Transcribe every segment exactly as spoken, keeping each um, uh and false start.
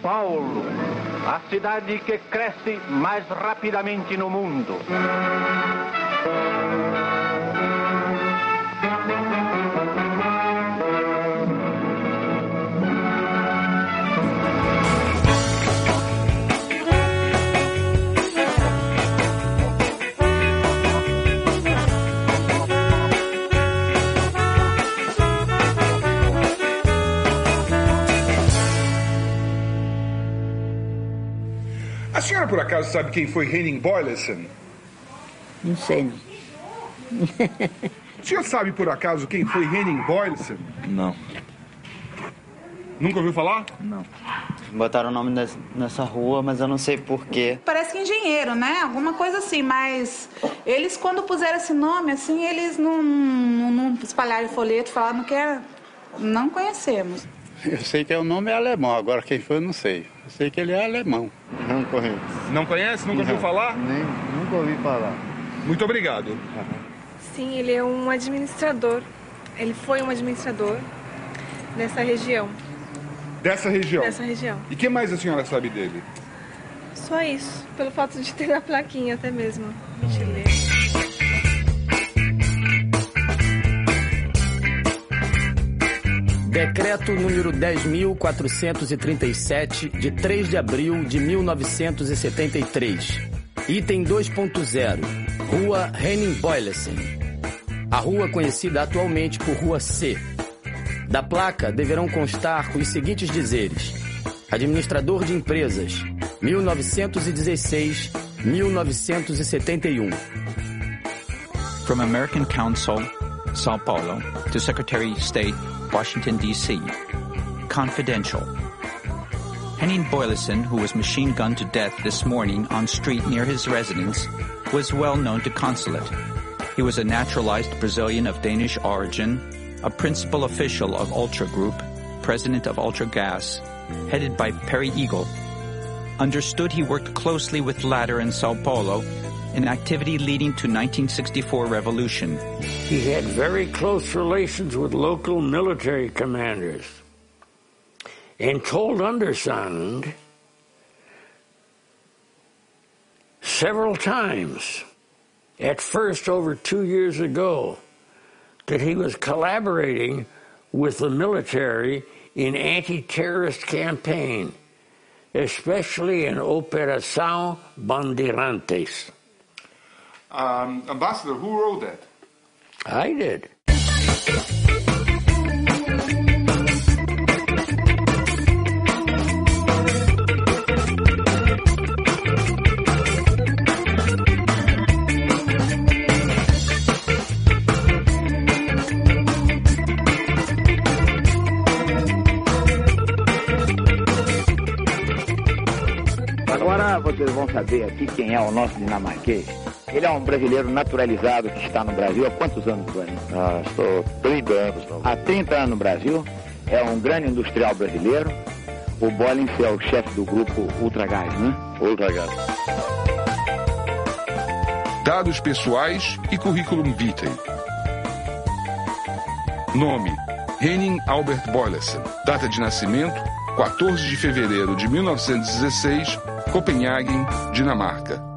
Paulo, a cidade que cresce mais rapidamente no mundo. A senhora, por acaso, sabe quem foi Henning Boylessen? Não sei, não. O senhor sabe, por acaso, quem foi Henning Boylessen? Não. Nunca ouviu falar? Não. Botaram o nome nessa, nessa rua, mas eu não sei porquê. Parece que engenheiro, né? Alguma coisa assim, mas eles, quando puseram esse nome, assim, eles não, não, não espalharam folheto, falaram que é... não conhecemos. Eu sei que o nome é alemão, agora quem foi eu não sei. Eu sei que ele é alemão. Não conheço. Não conhece? Nunca não. ouviu falar? Nem, nunca ouvi falar. Muito obrigado. Sim, ele é um administrador. Ele foi um administrador dessa região. Dessa região? Dessa região. E o que mais a senhora sabe dele? Só isso, pelo fato de ter a plaquinha até mesmo. A gente lê. Decreto número dez mil quatrocentos e trinta e sete, de três de abril de mil novecentos e setenta e três. Item dois ponto zero. Rua Henning Boylessen. A rua conhecida atualmente por Rua C. Da placa deverão constar os seguintes dizeres: administrador de empresas, mil novecentos e dezesseis a mil novecentos e setenta e um. From American Council, São Paulo, to Secretary of State, Washington, D C Confidential. Henning Boylessen, who was machine-gunned to death this morning on street near his residence, was well known to consulate. He was a naturalized Brazilian of Danish origin, a principal official of Ultra Group, president of Ultra Gas, headed by Perry Eagle. Understood he worked closely with latter in Sao Paulo, an activity leading to nineteen sixty-four revolution. He had very close relations with local military commanders and told Undersigned several times, at first over two years ago, that he was collaborating with the military in anti-terrorist campaign, especially in Operação Bandeirantes. Um, Ambassador, who wrote that? I did. Agora vocês vão saber aqui quem é o nosso dinamarquês. Ele é um brasileiro naturalizado que está no Brasil há quantos anos, Bruno? Ah, estou trinta anos. Não. Há trinta anos no Brasil. É um grande industrial brasileiro. O Bollins é o chefe do grupo Ultragás, né? Ultragás. Dados pessoais e currículum vitae. Nome: Henning Albert Boylessen. Data de nascimento: quatorze de fevereiro de mil novecentos e dezesseis, Copenhague, Dinamarca.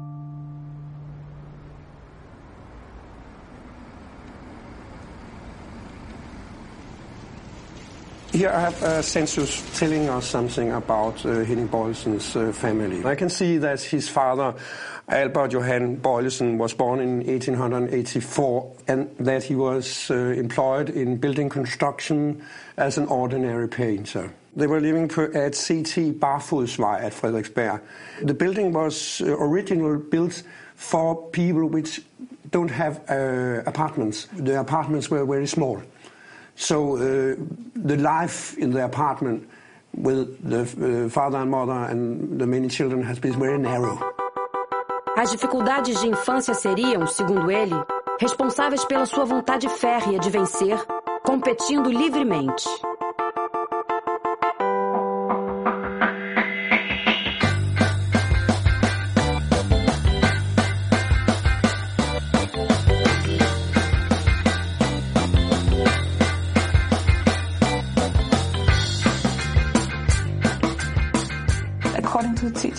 Here I have a census telling us something about uh, Henning Boylessen's uh, family. I can see that his father, Albert Johan Boylesen, was born in eighteen eighty-four and that he was uh, employed in building construction as an ordinary painter. They were living per, at C T Barfodsvej at Frederiksberg. The building was uh, originally built for people which don't have uh, apartments. The apartments were very small. So uh, the life in the apartment with the uh, father and mother and the many children has been very narrow. As dificuldades de infância seriam, segundo ele, responsáveis pela sua vontade férrea de vencer, competindo livremente.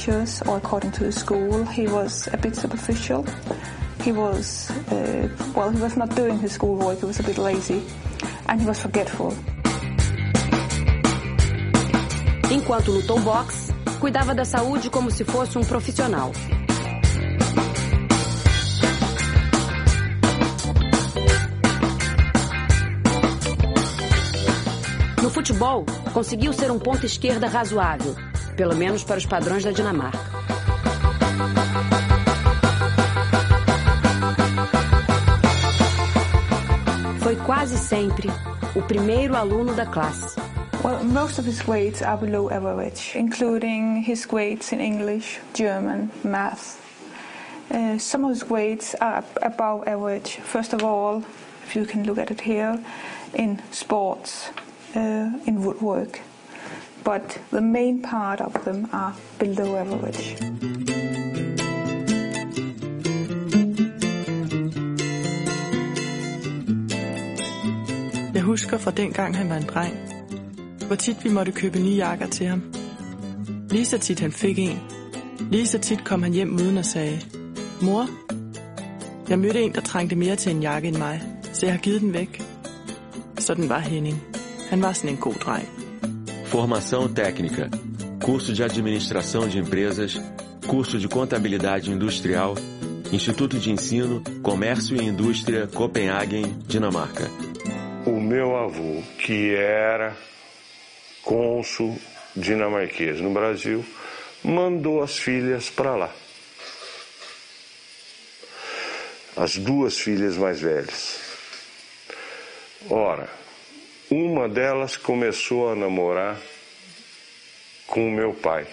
teachers or according to the school, he was a bit superficial. He was, uh, well, he was not doing his schoolwork, he was a bit lazy, and he was forgetful. Enquanto lutou boxe, cuidava da saúde como se fosse um profissional. No futebol, conseguiu ser um ponta esquerda razoável, pelo menos para os padrões da Dinamarca. Foi quase sempre o primeiro aluno da classe. Well, most of his grades are below average, including his grades in English, German, math. Uh, some of his grades are above average. First of all, if you can look at it here, in sports, uh, in woodwork. But the main part of them are below average. Jeg husker fra dengang han var en dreng, hvor tit vi måtte købe nye jakker til ham. Lige så tit han fik en. Lige så tit kom han hjem uden og sagde, mor, jeg mødte en, der trængte mere til en jakke end mig, så jeg har givet den væk. Sådan var Henning. Han var sådan en god dreng. Formação técnica, curso de administração de empresas, curso de contabilidade industrial, Instituto de Ensino, Comércio e Indústria, Copenhagen, Dinamarca. O meu avô, que era cônsul dinamarquês no Brasil, mandou as filhas para lá. As duas filhas mais velhas. Ora, uma delas começou a namorar com o meu pai.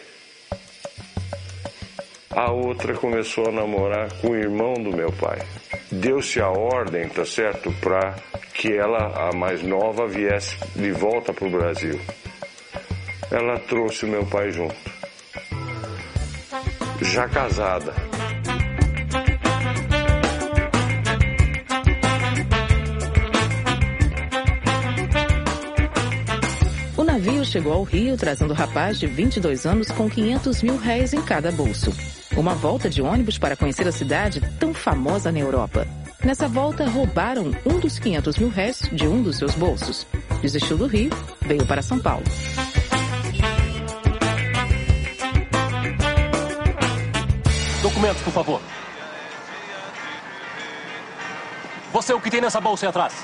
A outra começou a namorar com o irmão do meu pai. Deu-se a ordem, tá certo, para que ela, a mais nova, viesse de volta para o Brasil. Ela trouxe o meu pai junto. Já casada. O navio chegou ao Rio trazendo o rapaz de vinte e dois anos com quinhentos mil réis em cada bolso. Uma volta de ônibus para conhecer a cidade tão famosa na Europa. Nessa volta, roubaram um dos quinhentos mil réis de um dos seus bolsos. Desistiu do Rio, veio para São Paulo. Documentos, por favor. Você, o que tem nessa bolsa aí atrás?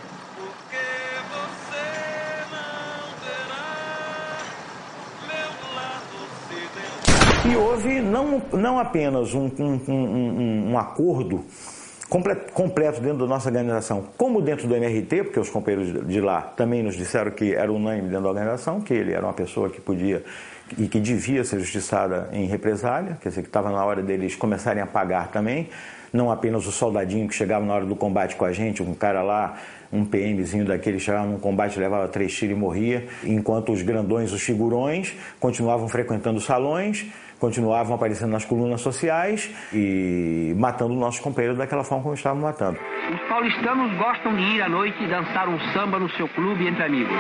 E houve não, não apenas um, um, um, um acordo completo, completo dentro da nossa organização, como dentro do M R T, porque os companheiros de lá também nos disseram que era unânime dentro da organização, que ele era uma pessoa que podia e que devia ser justiçada em represália, quer dizer, que estava na hora deles começarem a pagar também, não apenas o soldadinho que chegava na hora do combate com a gente, um cara lá, um PMzinho daquele, chegava num combate, levava três tiros e morria, enquanto os grandões, os figurões, continuavam frequentando os salões, continuavam aparecendo nas colunas sociais e matando nossos companheiros daquela forma como estavam matando. Os paulistanos gostam de ir à noite e dançar um samba no seu clube entre amigos.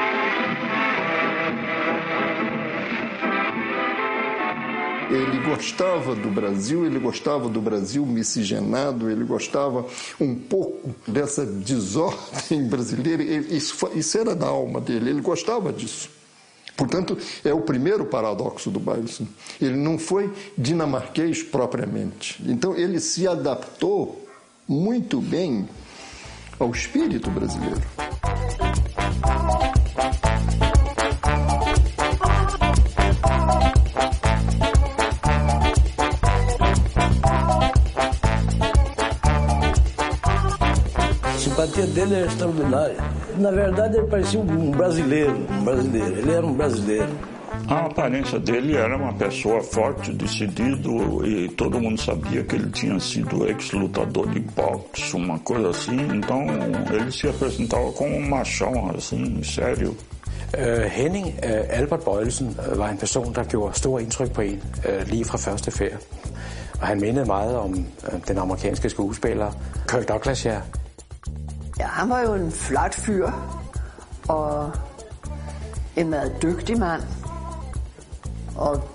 Ele gostava do Brasil, ele gostava do Brasil miscigenado, ele gostava um pouco dessa desordem brasileira, isso, isso era da alma dele, ele gostava disso. Portanto, é o primeiro paradoxo do Beijelsen. Ele não foi dinamarquês propriamente. Então, ele se adaptou muito bem ao espírito brasileiro. A simpatia dele era extraordinária. Na verdade, ele parecia um brasileiro, um brasileiro. Ele era um brasileiro. A aparência dele era uma pessoa forte, decidido, e todo mundo sabia que ele tinha sido ex-lutador de boxe, uma coisa assim. Então, ele se apresentava como um machão, assim, sério. Uh, Henning uh, Albert Beijelsen var en person, der gjorde stor indtryk på en, uh, lige fra første færd. Og han mindede meget om uh, den amerikanske skuespiller Kirk Douglas, ja. Ja, han var jo en flot fyr, og en meget dygtig mand, og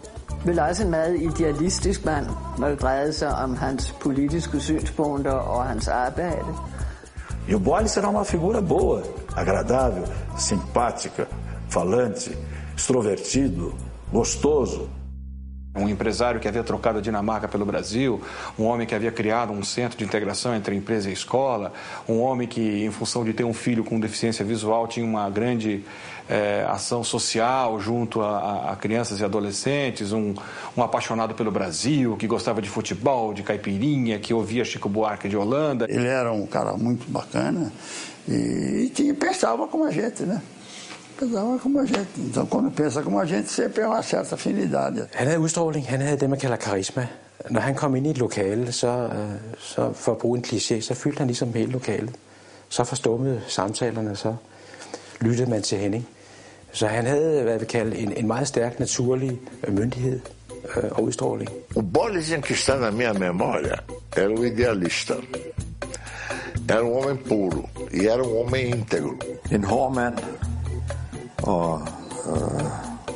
vel også en meget idealistisk mand, når det drejede sig om hans politiske synspunkter og hans arbejde. E o Boyles era uma figura boa, agradável, simpática, falante, extrovertido, gostoso. Um empresário que havia trocado a Dinamarca pelo Brasil, um homem que havia criado um centro de integração entre empresa e escola, um homem que, em função de ter um filho com deficiência visual, tinha uma grande eh, ação social junto a, a crianças e adolescentes, um, um apaixonado pelo Brasil, que gostava de futebol, de caipirinha, que ouvia Chico Buarque de Holanda. Ele era um cara muito bacana e, e tinha, pensava como a gente, né? Pensava como a gente. Então, quando pensa como a gente, sempre é uma certa afinidade. Han havde udstråling, han havde det, man kalder karisma. Når han kom ind i et lokale, så, så for at bruge en kliché, så fyldte han ligesom hele lokalet. Så forstummede samtalerne, så lyttede man til Henning. Så han havde, hvad vi kalder, en, en meget stærk naturlig myndighed øh, og udstråling. O Boyles, que está na minha memória, era o idealista. Era um homem puro e era um homem íntegro. En hård mand. Og øh,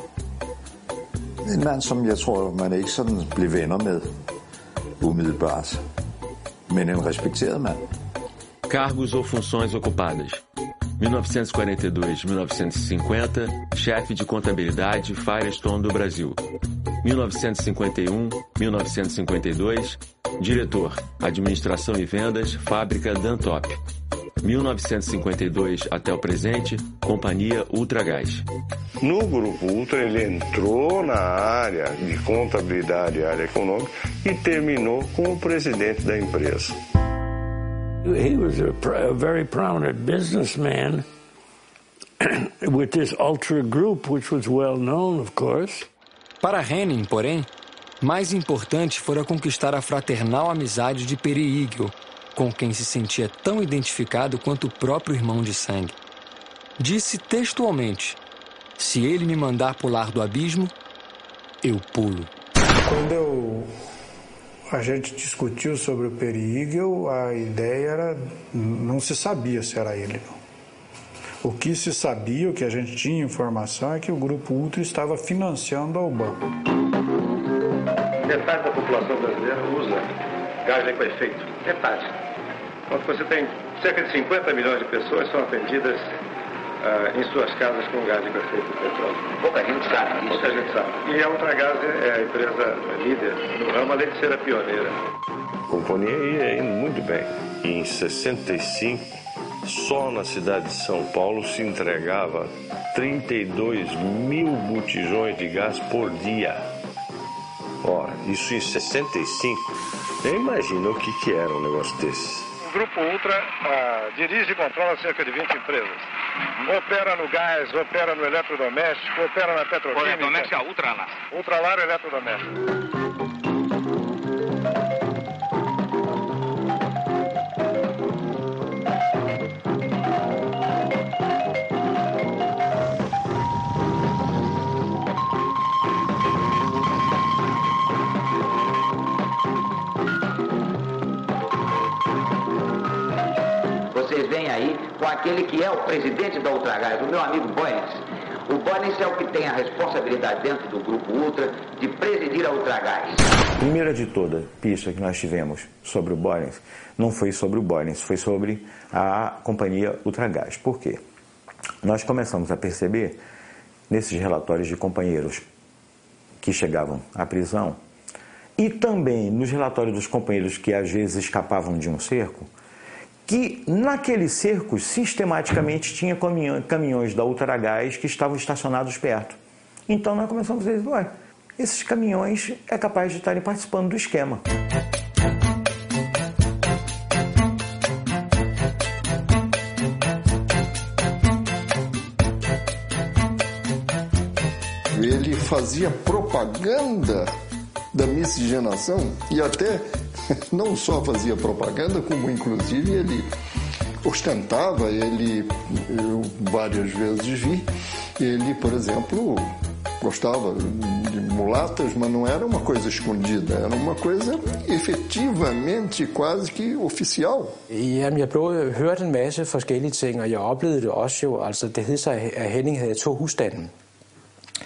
en mand, som jeg tror, man ikke sådan blev venner med umiddelbart, men en respekteret mand. Cargos ou funções ocupadas. mil novecentos e quarenta e dois a mil novecentos e cinquenta, chefe de contabilidade Firestone do Brasil. mil novecentos e cinquenta e um a mil novecentos e cinquenta e dois, diretor, administração e vendas, fábrica Dantop. mil novecentos e cinquenta e dois até o presente, Companhia Ultragás. No Grupo Ultra, ele entrou na área de contabilidade e área econômica e terminou como presidente da empresa. He was a, pr- a very prominent businessman with this Ultra Group, which was well known, of course. Para Henning, porém, mais importante fora conquistar a fraternal amizade de Peri Igel, com quem se sentia tão identificado quanto o próprio irmão de sangue. Disse textualmente: se ele me mandar pular do abismo, eu pulo. Quando eu, a gente discutiu sobre o Peri Igel, a ideia era, não se sabia se era ele. O que se sabia, o que a gente tinha informação, é que o Grupo Ultra estava financiando ao banco. Metade da população brasileira usa gás de efeito. Metade. Quando você tem cerca de cinquenta milhões de pessoas que são atendidas uh, em suas casas com gás de efeito de petróleo. Pouca gente sabe isso. Pouca gente sabe. E a Ultragaz é a empresa líder no ramo, além de ser a pioneira. A companhia ia indo muito bem. E em sessenta e cinco, só na cidade de São Paulo se entregava trinta e dois mil botijões de gás por dia. Ora, isso em sessenta e cinco. Nem imagina o que, que era um negócio desse. O Grupo Ultra uh, dirige e controla cerca de vinte empresas. Opera no gás, opera no eletrodoméstico, opera na petroquímica. Eletrodoméstico é Ultralar. Ultralar eletrodoméstico. Vocês vêm aí com aquele que é o presidente da Ultragaz, o meu amigo Boyles. O Boyles é o que tem a responsabilidade dentro do Grupo Ultra de presidir a Ultragaz. Primeira de toda pista que nós tivemos sobre o Boyles não foi sobre o Boyles, foi sobre a companhia Ultragaz. Por quê? Nós começamos a perceber, nesses relatórios de companheiros que chegavam à prisão, e também nos relatórios dos companheiros que às vezes escapavam de um cerco, que naqueles cercos sistematicamente tinha caminhões da Ultragaz que estavam estacionados perto. Então nós começamos a dizer, ué, esses caminhões é capaz de estarem participando do esquema. Ele fazia propaganda da miscigenação e até não só fazia propaganda, como inclusive ele ostentava, ele, eu várias vezes vi, ele, por exemplo, gostava de mulatas, mas não era uma coisa escondida, era uma coisa efetivamente quase que oficial. Jamen, jeg blev hørt en masse forskellige ting, og jeg oplevede det også jo, altså det hed sig, at Henning havde to husstande.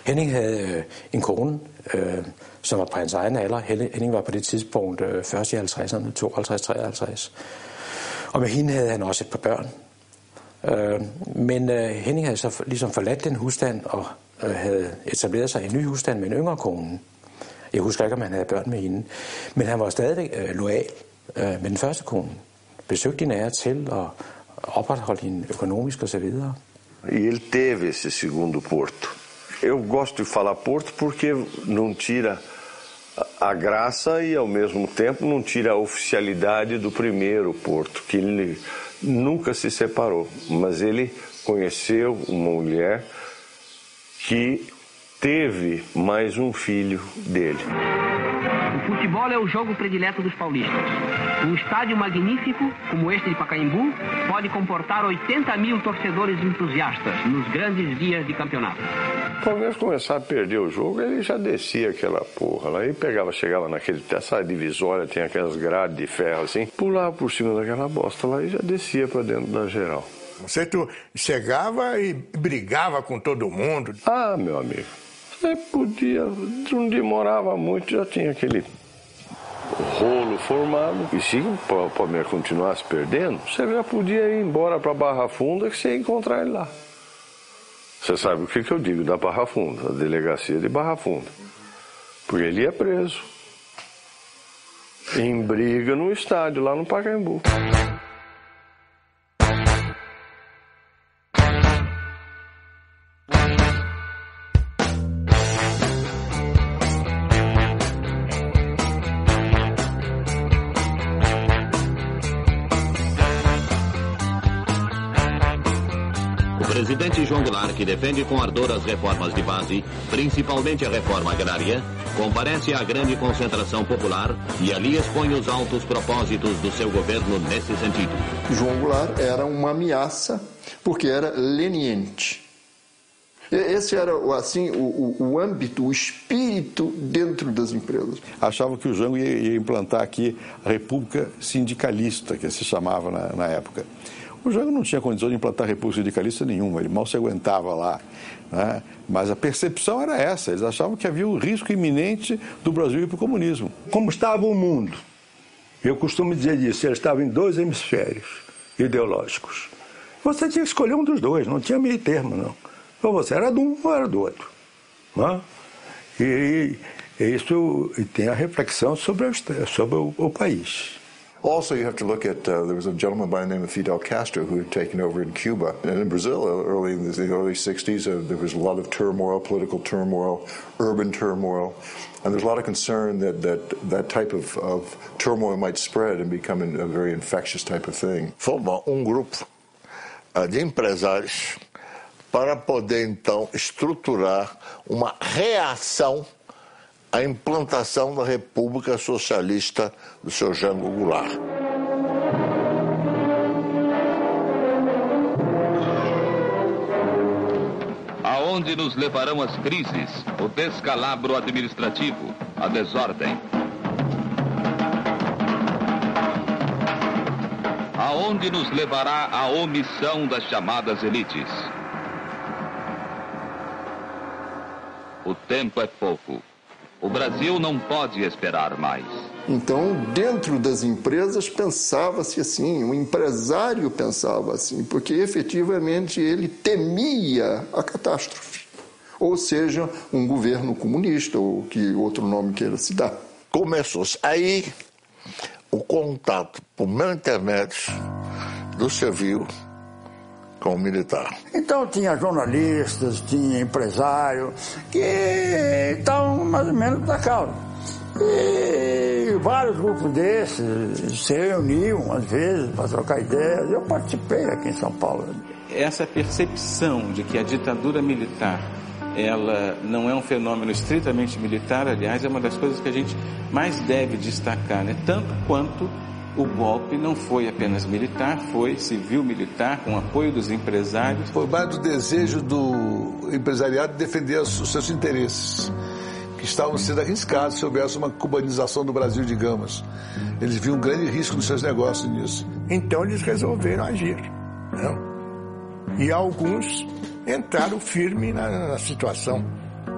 Henning havde en kone, øh, som var på hans egen alder. Henning var på det tidspunkt øh, først i halvtredserne, tooghalvtreds treoghalvtreds. Og med hende havde han også et par børn. Øh, men øh, Henning havde så ligesom forladt den husstand og øh, havde etableret sig i en ny husstand med en yngre kone. Jeg husker ikke, om han havde børn med hende. Men han var stadig øh, loyal øh, med den første kone. Besøgte hende af til og opretholdt hende økonomisk og så videre. Ele teve esse segundo Porto. Eu gosto de falar Porto porque não tira a graça e ao mesmo tempo não tira a oficialidade do primeiro Porto, que ele nunca se separou, mas ele conheceu uma mulher que teve mais um filho dele. O futebol é o jogo predileto dos paulistas. Um estádio magnífico, como este de Pacaembu, pode comportar oitenta mil torcedores entusiastas nos grandes dias de campeonato. Talvez começar a perder o jogo, ele já descia aquela porra lá e pegava, chegava naquele, essa divisória, tem aquelas grades de ferro assim, pulava por cima daquela bosta lá e já descia para dentro da geral. Você tu chegava e brigava com todo mundo? Ah, meu amigo, você podia, não demorava muito, já tinha aquele rolo formado. E se o Palmeiras continuasse perdendo, você já podia ir embora para Barra Funda que você ia encontrar ele lá. Você sabe o que, que eu digo da Barra Funda, a delegacia de Barra Funda. Porque ele ia preso. Em briga no estádio, lá no Pacaembu. O presidente João Goulart, que defende com ardor as reformas de base, principalmente a reforma agrária, comparece à grande concentração popular e ali expõe os altos propósitos do seu governo nesse sentido. João Goulart era uma ameaça porque era leniente. Esse era assim o, o, o âmbito, o espírito dentro das empresas. Achavam que o Jango ia, ia implantar aqui a República Sindicalista, que se chamava na, na época. O Jango não tinha condição de implantar república sindicalista nenhuma, ele mal se aguentava lá, né? Mas a percepção era essa, eles achavam que havia um risco iminente do Brasil ir para o comunismo. Como estava o mundo? Eu costumo dizer isso, ele estava em dois hemisférios ideológicos. Você tinha que escolher um dos dois, não tinha meio termo, não. Ou você era de um ou era do outro. Né? E, e isso e tem a reflexão sobre, a, sobre o, o país. Also, you have to look at, uh, there was a gentleman by the name of Fidel Castro who had taken over in Cuba. And in Brazil, early in the early sixties, uh, there was a lot of turmoil, political turmoil, urban turmoil. And there's a lot of concern that that, that type of, of turmoil might spread and become a very infectious type of thing. Formou um grupo uh, de empresários para poder, então, estruturar uma reação a implantação da República Socialista do seu Jango Goulart. Aonde nos levarão as crises, o descalabro administrativo, a desordem? Aonde nos levará a omissão das chamadas elites? O tempo é pouco. O Brasil não pode esperar mais. Então, dentro das empresas, pensava-se assim, o empresário pensava assim, porque efetivamente ele temia a catástrofe. Ou seja, um governo comunista, ou que outro nome queira se dar. Começou-se aí o contato, por meio intermédio, do civil com o militar. Então tinha jornalistas, tinha empresário que estavam mais ou menos da causa. E vários grupos desses se reuniam às vezes para trocar ideias. Eu participei aqui em São Paulo. Essa percepção de que a ditadura militar ela não é um fenômeno estritamente militar, aliás, é uma das coisas que a gente mais deve destacar, né? Tanto quanto o golpe não foi apenas militar, foi civil-militar, com apoio dos empresários. Foi mais do desejo do empresariado de defender os seus interesses, que estavam sendo arriscados se houvesse uma cubanização do Brasil, digamos. Eles viam um grande risco nos seus negócios nisso. Então eles resolveram agir, né? E alguns entraram firme na, na situação.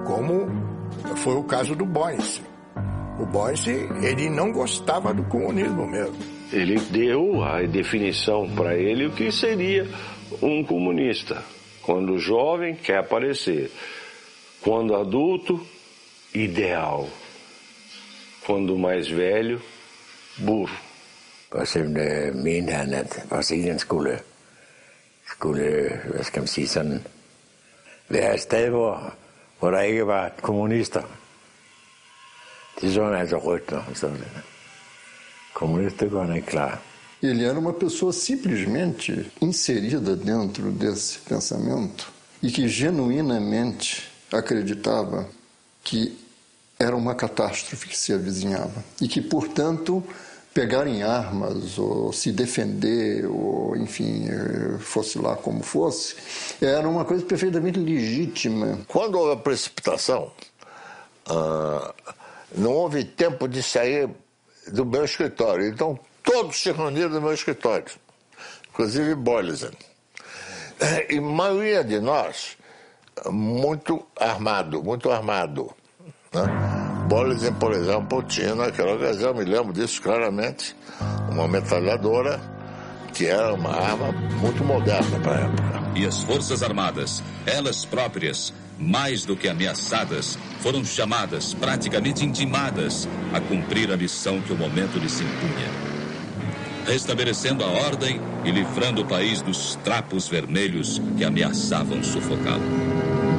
como foi o caso do Boyce. O Boyce, ele não gostava do comunismo mesmo. Ele deu a definição para ele o que seria um comunista. Quando jovem, quer aparecer. Quando adulto, ideal. Quando mais velho, burro. Og så mente han, at Brasilien skulle, skulle, hvad skal man sige, sådan, være et sted, hvor, hvor der ikke var kommunister. Det så han altså rygter. Comunista agora não é claro. Ele era uma pessoa simplesmente inserida dentro desse pensamento e que genuinamente acreditava que era uma catástrofe que se avizinhava e que, portanto, pegar em armas ou se defender ou, enfim, fosse lá como fosse, era uma coisa perfeitamente legítima. Quando houve a precipitação, uh, não houve tempo de sair do meu escritório. Então, todos se reuniram no meu escritório, inclusive Boyleson. E a maioria de nós, muito armado, muito armado. Né? Boyleson, por exemplo, tinha naquela ocasião, me lembro disso claramente, uma metralhadora que era uma arma muito moderna para a época. E as Forças Armadas, elas próprias, mais do que ameaçadas, foram chamadas, praticamente intimadas, a cumprir a missão que o momento lhes impunha. Restabelecendo a ordem e livrando o país dos trapos vermelhos que ameaçavam sufocá-lo.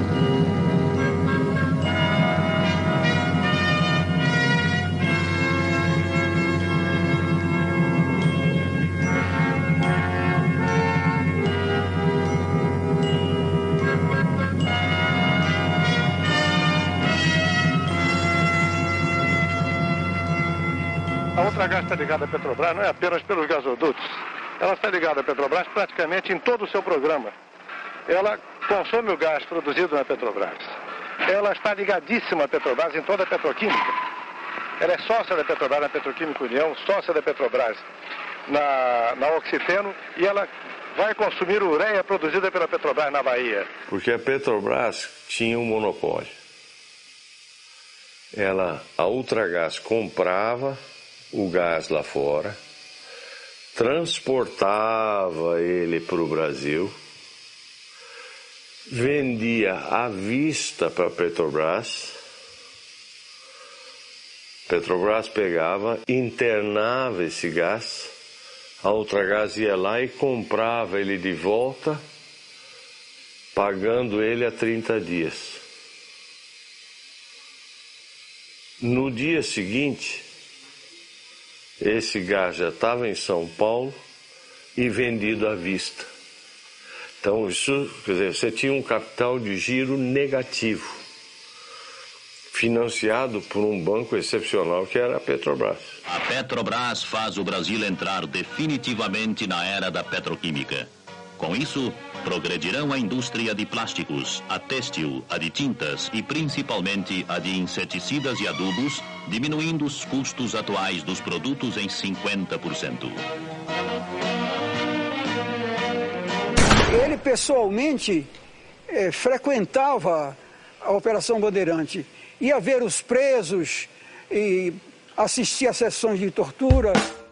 A Ultragaz está ligada à Petrobras não é apenas pelos gasodutos. Ela está ligada à Petrobras praticamente em todo o seu programa. Ela consome o gás produzido na Petrobras. Ela está ligadíssima à Petrobras em toda a petroquímica. Ela é sócia da Petrobras na Petroquímica União, sócia da Petrobras na, na Oxiteno, e ela vai consumir ureia produzida pela Petrobras na Bahia. Porque a Petrobras tinha um monopólio. Ela, a Ultragaz comprava o gás lá fora, transportava ele para o Brasil, vendia à vista para a Petrobras, Petrobras pegava, internava esse gás, a Ultragaz ia lá e comprava ele de volta, pagando ele a trinta dias. No dia seguinte, esse gás já estava em São Paulo e vendido à vista. Então, isso, quer dizer, você tinha um capital de giro negativo, financiado por um banco excepcional que era a Petrobras. A Petrobras faz o Brasil entrar definitivamente na era da petroquímica. Com isso, progredirão a indústria de plásticos, a têxtil, a de tintas e principalmente a de inseticidas e adubos, diminuindo os custos atuais dos produtos em cinquenta por cento. Ele pessoalmente eh, frequentava a Operação Bandeirante, ia ver os presos e assistia a sessões de tortura.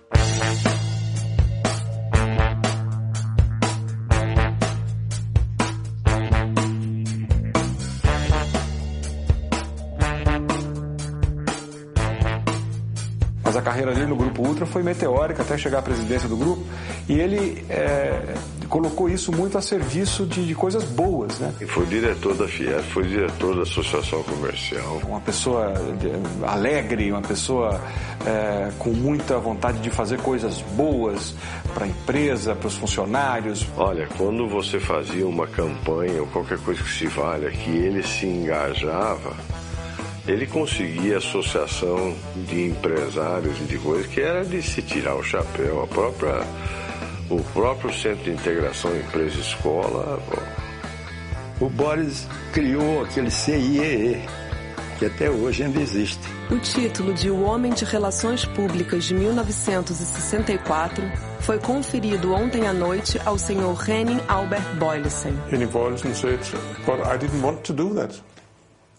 Mas a carreira dele no Grupo Ultra foi meteórica até chegar à presidência do grupo, e ele é, colocou isso muito a serviço de, de coisas boas, né? E foi diretor da Fiesp, foi diretor da Associação Comercial. Uma pessoa alegre, uma pessoa é, com muita vontade de fazer coisas boas para a empresa, para os funcionários. Olha, quando você fazia uma campanha ou qualquer coisa que se valha, que ele se engajava, ele conseguia associação de empresários e de coisas que era de se tirar o chapéu. A própria, o próprio Centro de Integração Empresa-Escola. O Boris criou aquele C I E E, que até hoje ainda existe. O título de O Homem de Relações Públicas de mil novecentos e sessenta e quatro foi conferido ontem à noite ao senhor Henning Albert Boyleson. Henning Boyleson said, but I didn't want to do that.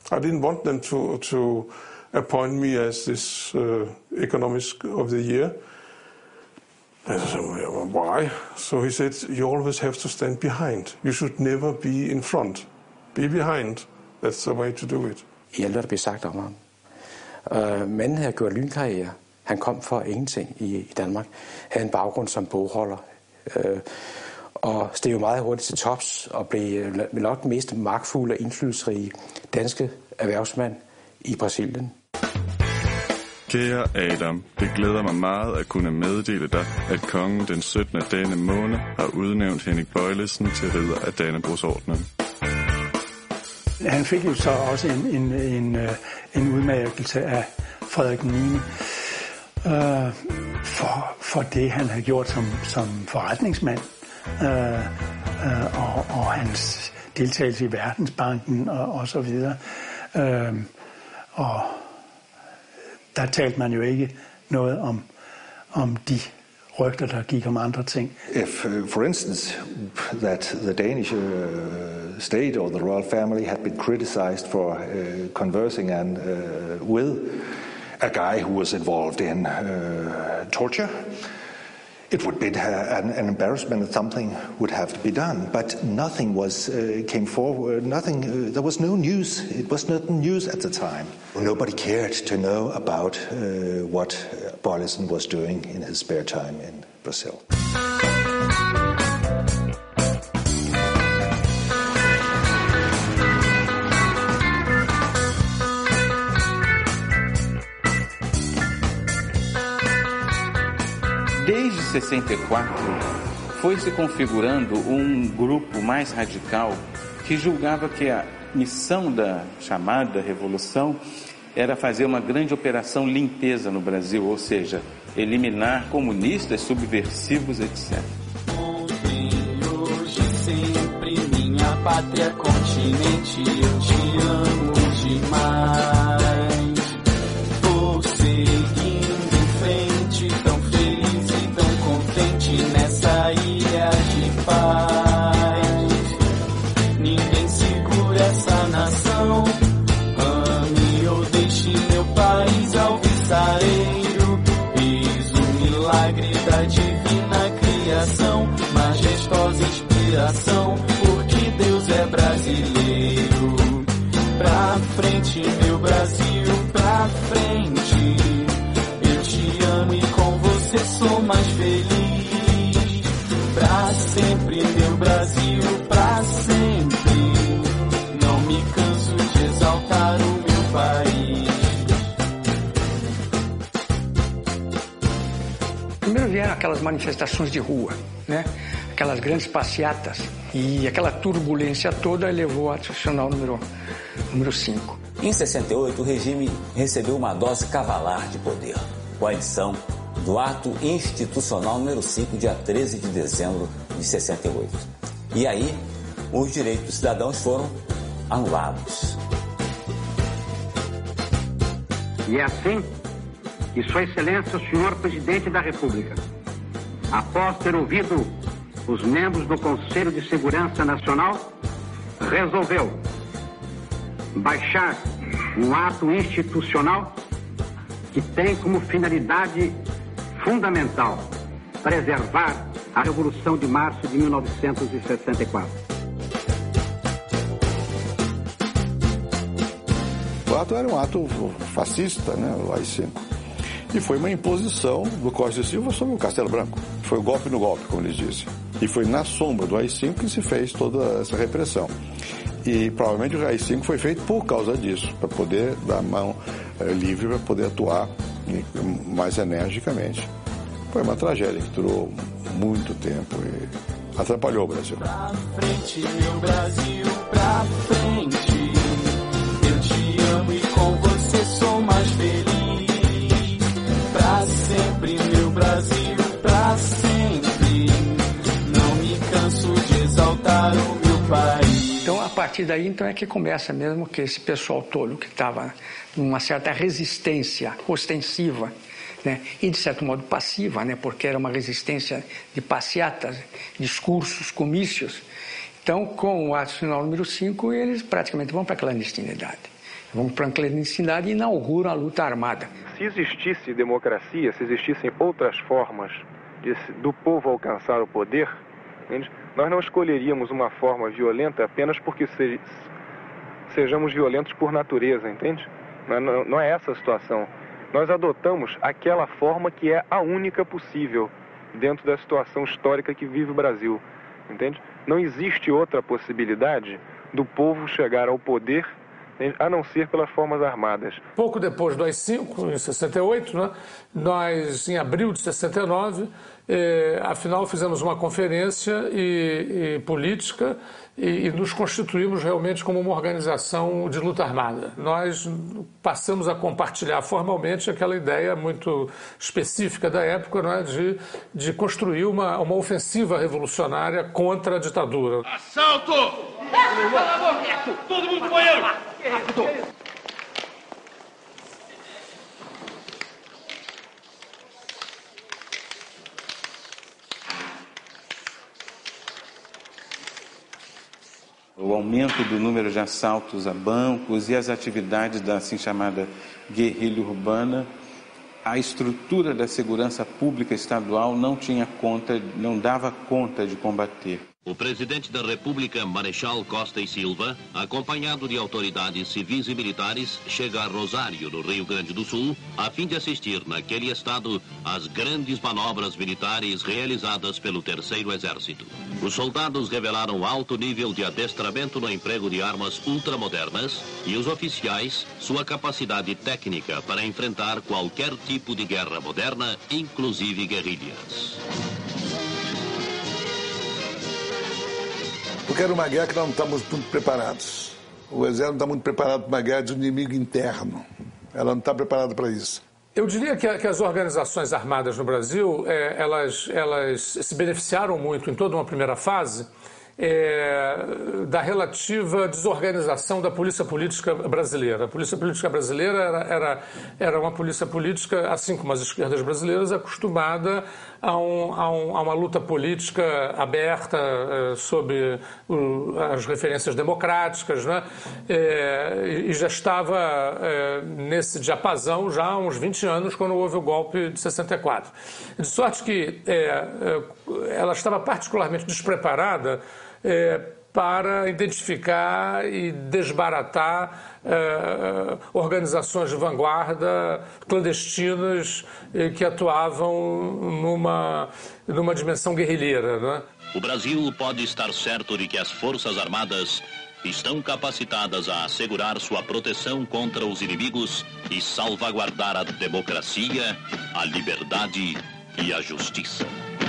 I didn't want them to, to appoint me as this uh, economist of the year. And I said, well, why? So he said, you always have to stand behind. You should never be in front. Be behind. That's the way to do it. I alt, hvad der blev sagt om ham. Uh, manden havde gjort lynkarriere. Han kom for ingenting i, i Danmark. Havde en baggrund som bogholder. Uh, og steg jo meget hurtigt til tops og blev nok den mest magtfulde og indflydelsesrige danske erhvervsmand i Brasilien. Kære Adam, det glæder mig meget at kunne meddele dig, at kongen den syttende af denne måned har udnævnt Henning Bøjlesen til ridder af Dannebrogsordenen. Han fik jo så også en, en, en, en udmærkelse af Frederik den niende øh, for, for det, han havde gjort som, som forretningsmand øh, øh, og, og hans deltagelse i Verdensbanken og, og så videre. Øh, og der talte man jo ikke noget om, om de rygter, der gik om andre ting. If, uh, for instance, that the Danish uh, state or the royal family had been criticized for uh, conversing and, uh, with a guy who was involved in uh, torture, it would be an, an embarrassment and something would have to be done. But nothing was uh, came forward. Nothing. Uh, there was no news. It was not news at the time. Nobody cared to know about uh, what Bøjlesen was doing in his spare time in Brazil. Desde sessenta e quatro, foi se configurando um grupo mais radical que julgava que a missão da chamada revolução era fazer uma grande operação limpeza no Brasil, ou seja, eliminar comunistas, subversivos, etcétera. Ontem, hoje, sempre, minha pátria continente, eu te amo demais. Vou seguindo em frente, tão feliz e tão contente nessa ilha de paz. Ninguém segura essa nação. Ame ou deixe meu país alvissareiro. Eis o milagre da divina criação, majestosa inspiração, porque Deus é brasileiro. Pra frente, meu Brasil, pra frente. Eu te amo e com você sou mais feliz. Pra sempre, meu Brasil, pra sempre. Não me canso de exaltar o meu país. Primeiro vieram aquelas manifestações de rua, né? Aquelas grandes passeatas, e aquela turbulência toda levou ao tradicional número, número cinco. Em sessenta e oito, o regime recebeu uma dose cavalar de poder, com a edição do Ato Institucional número cinco, dia treze de dezembro de sessenta e oito. E aí, os direitos dos cidadãos foram anulados. E é assim que Sua Excelência, o senhor Presidente da República, após ter ouvido os membros do Conselho de Segurança Nacional, resolveu baixar um ato institucional que tem como finalidade fundamental preservar a Revolução de Março de mil novecentos e sessenta e quatro. O ato era um ato fascista, né, o A I cinco. E foi uma imposição do Costa e Silva sobre o Castelo Branco. Foi o golpe no golpe, como eles dizem. E foi na sombra do A I cinco que se fez toda essa repressão. E provavelmente o A I cinco foi feito por causa disso, para poder dar mão eh, livre, para poder atuar mais energicamente. Foi uma tragédia que durou muito tempo e atrapalhou o Brasil. Pra frente, meu Brasil, pra frente. Eu te amo e com você sou mais feliz. Pra sempre, meu Brasil, pra sempre. Não me canso de exaltar o meu país. Então, a partir daí, então, é que começa mesmo que esse pessoal todo que estava numa certa resistência ostensiva, né, e de certo modo passiva, né, porque era uma resistência de passeatas, discursos, comícios. Então, com o ato final número cinco, eles praticamente vão para a clandestinidade. vão para a clandestinidade e inauguram a luta armada. Se existisse democracia, se existissem outras formas de, do povo alcançar o poder, entende? Nós não escolheríamos uma forma violenta apenas porque se, sejamos violentos por natureza, entende? Não, não, não é essa a situação. Nós adotamos aquela forma que é a única possível dentro da situação histórica que vive o Brasil, entende? Não existe outra possibilidade do povo chegar ao poder a não ser pelas formas armadas. Pouco depois do A I cinco, em sessenta e oito, né, nós, em abril de sessenta e nove, eh, afinal fizemos uma conferência e, e política e, e nos constituímos realmente como uma organização de luta armada. Nós passamos a compartilhar formalmente aquela ideia muito específica da época, né, de, de construir uma, uma ofensiva revolucionária contra a ditadura. Assalto! Cala a boca! Todo mundo pro banheiro! O aumento do número de assaltos a bancos e as atividades da assim chamada guerrilha urbana, a estrutura da segurança pública estadual não tinha conta, não dava conta de combater. O presidente da República, Marechal Costa e Silva, acompanhado de autoridades civis e militares, chega a Rosário, no Rio Grande do Sul, a fim de assistir naquele estado às grandes manobras militares realizadas pelo Terceiro Exército. Os soldados revelaram alto nível de adestramento no emprego de armas ultramodernas e os oficiais sua capacidade técnica para enfrentar qualquer tipo de guerra moderna, inclusive guerrilhas. Porque era uma guerra que nós não estávamos muito preparados. O exército não está muito preparado para uma guerra de um inimigo interno. Ela não está preparada para isso. Eu diria que, que as organizações armadas no Brasil, é, elas, elas se beneficiaram muito, em toda uma primeira fase, é, da relativa desorganização da polícia política brasileira. A polícia política brasileira era, era, era uma polícia política, assim como as esquerdas brasileiras, acostumada a, um, a, um, a uma luta política aberta, é, sob o, as referências democráticas, né? É, e já estava é, nesse diapasão já há uns vinte anos, quando houve o golpe de sessenta e quatro. De sorte que é, é, ela estava particularmente despreparada É, para identificar e desbaratar é, organizações de vanguarda clandestinas é, que atuavam numa, numa dimensão guerrilheira, né? O Brasil pode estar certo de que as Forças Armadas estão capacitadas a assegurar sua proteção contra os inimigos e salvaguardar a democracia, a liberdade e a justiça.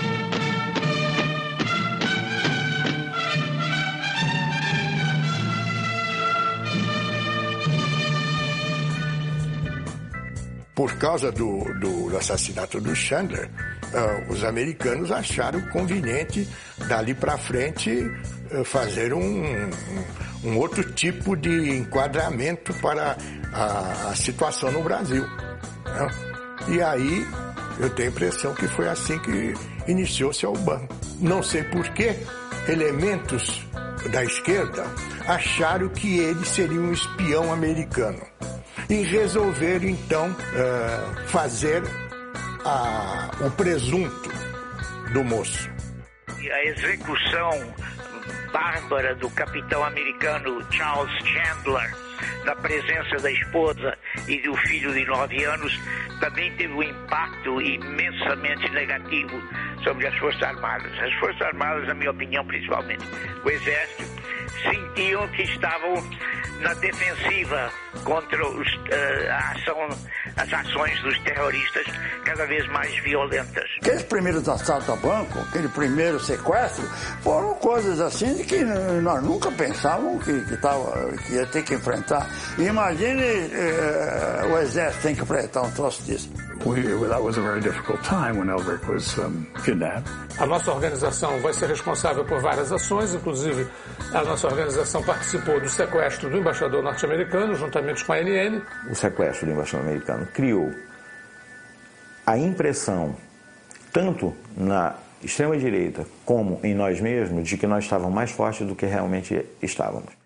Por causa do, do, do assassinato do Chandler, uh, os americanos acharam conveniente, dali para frente, uh, fazer um, um, um outro tipo de enquadramento para a, a situação no Brasil, né? E aí, eu tenho a impressão que foi assim que iniciou-se a UBAN. Não sei por que elementos da esquerda acharam que ele seria um espião americano. E resolveram, então, uh, fazer a, o presunto do moço. A execução bárbara do capitão americano Charles Chandler, na presença da esposa e do filho de nove anos, também teve um impacto imensamente negativo sobre as Forças Armadas. As Forças Armadas, na minha opinião, principalmente o Exército, sentiam que estavam na defensiva contra os, uh, a ação, as ações dos terroristas cada vez mais violentas. Aqueles primeiros assaltos a banco, aquele primeiro sequestro, foram coisas assim que nós nunca pensávamos que, que, tava, que ia ter que enfrentar. Imagine uh, o Exército tem que enfrentar um troço desse. We, that was a very difficult time when Elbrick was um, kidnapped. A nossa organização vai ser responsável por várias ações, inclusive a nossa organização participou do sequestro do embaixador norte-americano, juntamente com a A N N. O sequestro do embaixador americano criou a impressão, tanto na extrema-direita como em nós mesmos, de que nós estávamos mais fortes do que realmente estávamos.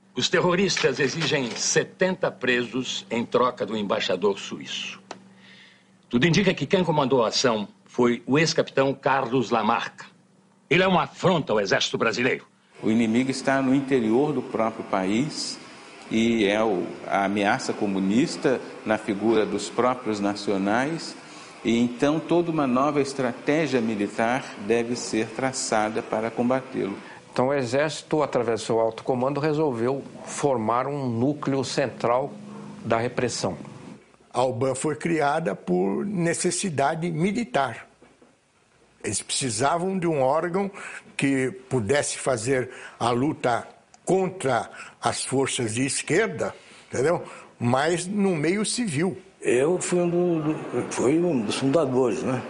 Os terroristas exigem setenta presos em troca do embaixador suíço. Tudo indica que quem comandou a ação foi o ex-capitão Carlos Lamarca. Ele é uma afronta ao exército brasileiro. O inimigo está no interior do próprio país e é o, a ameaça comunista na figura dos próprios nacionais. E então toda uma nova estratégia militar deve ser traçada para combatê-lo. Então o Exército, através do seu alto comando, resolveu formar um núcleo central da repressão. A OBAN foi criada por necessidade militar. Eles precisavam de um órgão que pudesse fazer a luta contra as forças de esquerda, entendeu? Mas no meio civil. Eu fui um, do, fui um dos fundadores, né?